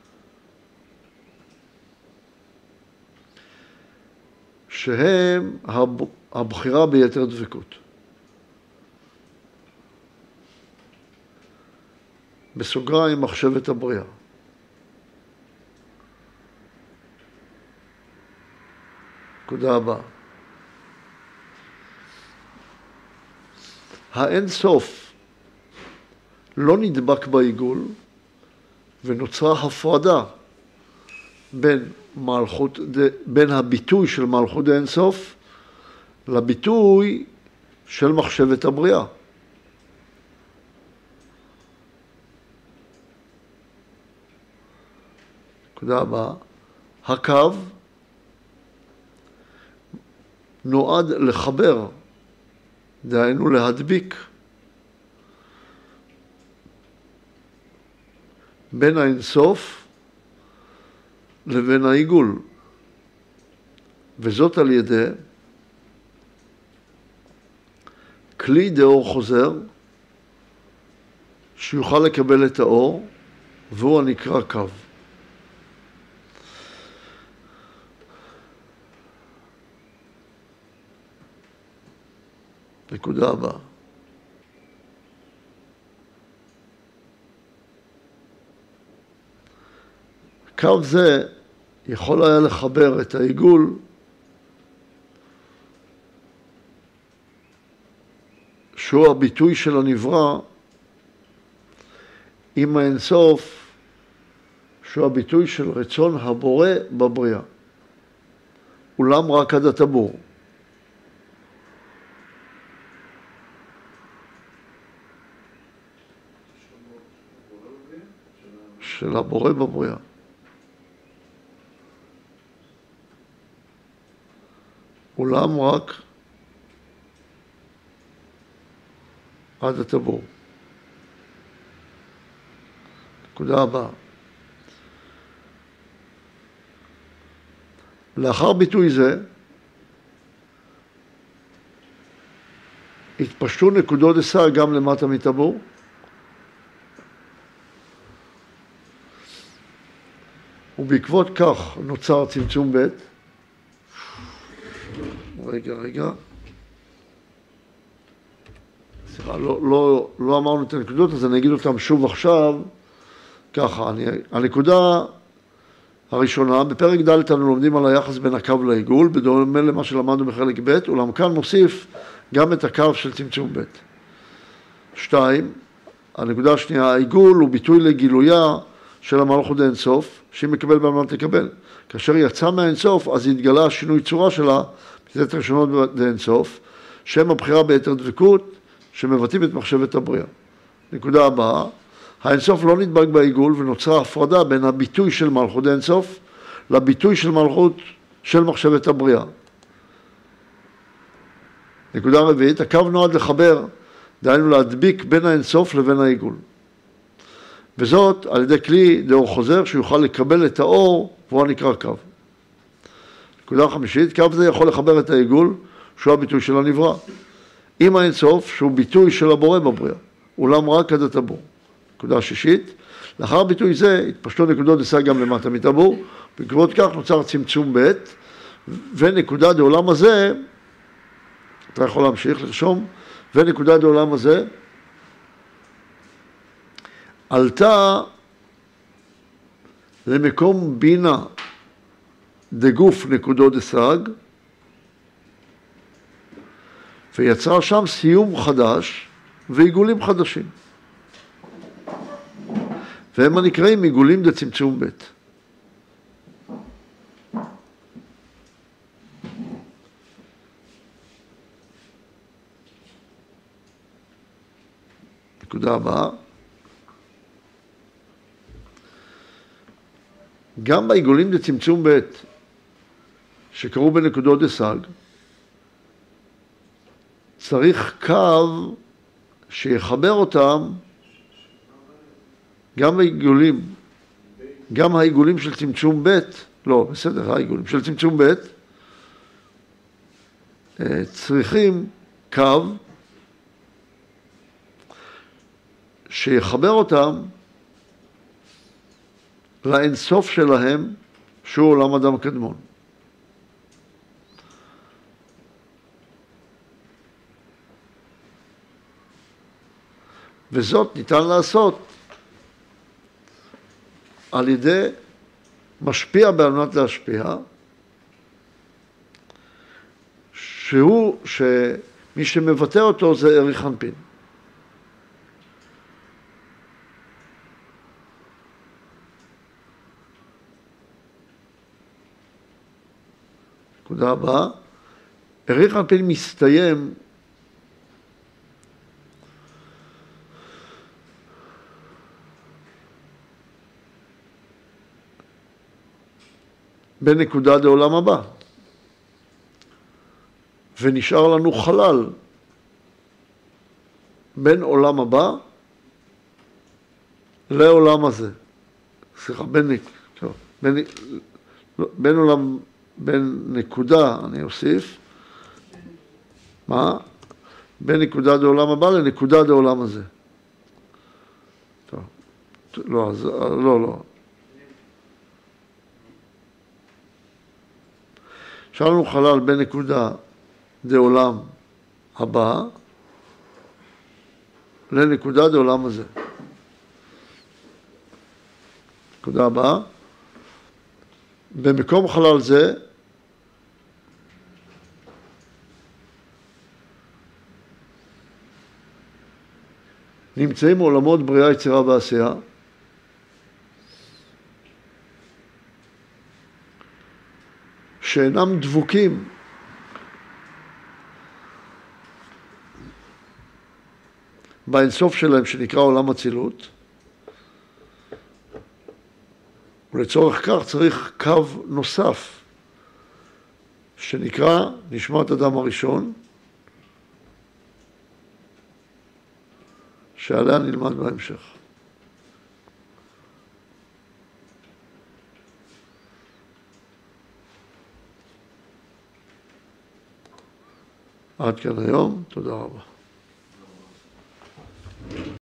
שהם הבחירה ביתר דבקות. בסוגריים מחשבת הבריאה. נקודה הבאה. האין סוף לא נדבק בעיגול ונוצרה הפרדה בין הביטוי של מלכות דאין סוף לביטוי של מחשבת הבריאה. נקודה הבאה. הקו נועד לחבר, דהיינו להדביק בין האינסוף לבין העיגול, וזאת על ידי כלי דאור חוזר שיוכל לקבל את האור, והוא הנקרא קו. נקודה הבאה. קו זה יכול היה לחבר את העיגול שהוא הביטוי של הנברא עם האינסוף שהוא הביטוי של רצון הבורא בבריאה. אולם רק עד הטבור. של הבורא בבריאה. אולם רק עד הטבור. נקודה הבאה. לאחר ביטוי זה התפשטו נקודות דסה גם למטה מטבור, ובעקבות כך נוצר צמצום ב'. רגע. סליחה, לא אמרנו את הנקודות, אז אני אגיד אותם שוב עכשיו. ככה, הנקודה הראשונה, בפרק ד' אנו לומדים על היחס בין הקו לעיגול, בדומה למה שלמדנו בחלק ב', אולם כאן מוסיף גם את הקו של צמצום ב'. 2. הנקודה השנייה, העיגול הוא ביטוי לגילויה של המלכות האינסוף, שהיא מקבל במנת לקבל. כאשר יצא מהאינסוף, אז התגלה שינוי צורה שלה, בתת ראשונות באינסוף, שם הבחירה ביתר דבקות, שמבטאים את מחשבת הבריאה. נקודה הבאה, האינסוף לא נדבק בעיגול ונוצרה הפרדה בין הביטוי של מלכות האינסוף לביטוי של מלכות של מחשבת הבריאה. נקודה רביעית, הקו נועד לחבר, דהיינו להדביק בין האינסוף לבין העיגול. וזאת על ידי כלי דאור חוזר שיוכל לקבל את האור והוא נקרא קו. נקודה חמישית, קו זה יכול לחבר את העיגול שהוא הביטוי של הנברא. עם האינסוף שהוא ביטוי של הבורא בבריאה, אולם רק עד הטבור. נקודה שישית, לאחר ביטוי זה התפשטו נקודות דסה גם למטה מטבור, בעקבות כך נוצר צמצום ב' ונקודה דעולם הזה, אתה יכול להמשיך לרשום, ונקודה דעולם הזה, עלתה למקום בינה דגוף נקודות דסג, ויצרה שם סיום חדש ועיגולים חדשים. והם הנקראים עיגולים דצמצום ב'. נקודה הבאה. גם בעיגולים דצמצום ב' שקראו בנקודות דסג, צריך קו שיחבר אותם גם העיגולים, גם העיגולים של צמצום ב', לא, בסדר, העיגולים של צמצום ב', צריכים קו שיחבר אותם לאינסוף שלהם, שהוא עולם אדם קדמון. וזאת ניתן לעשות על ידי משפיע על מנת להשפיע, שמי שמבטא אותו זה ארי חנפין. נקודה הבאה, ארי חנפין מסתיים בנקודה לעולם הבא, ונשאר לנו חלל בין עולם הבא לעולם הזה. סליחה, בין נקודה, אני אוסיף, מה? בין נקודה לעולם הבא לנקודה לעולם הזה. טוב, לא, אז, לא. יש לנו חלל בין נקודה לעולם הבא לנקודה לעולם הזה. נקודה הבאה. במקום חלל זה נמצאים עולמות בריאה, יצירה ועשייה, שאינם דבוקים באינסוף שלהם שנקרא עולם אצילות, ולצורך כך צריך קו נוסף שנקרא נשמת אדם הראשון, שעליה נלמד בהמשך. עד כאן היום, תודה רבה.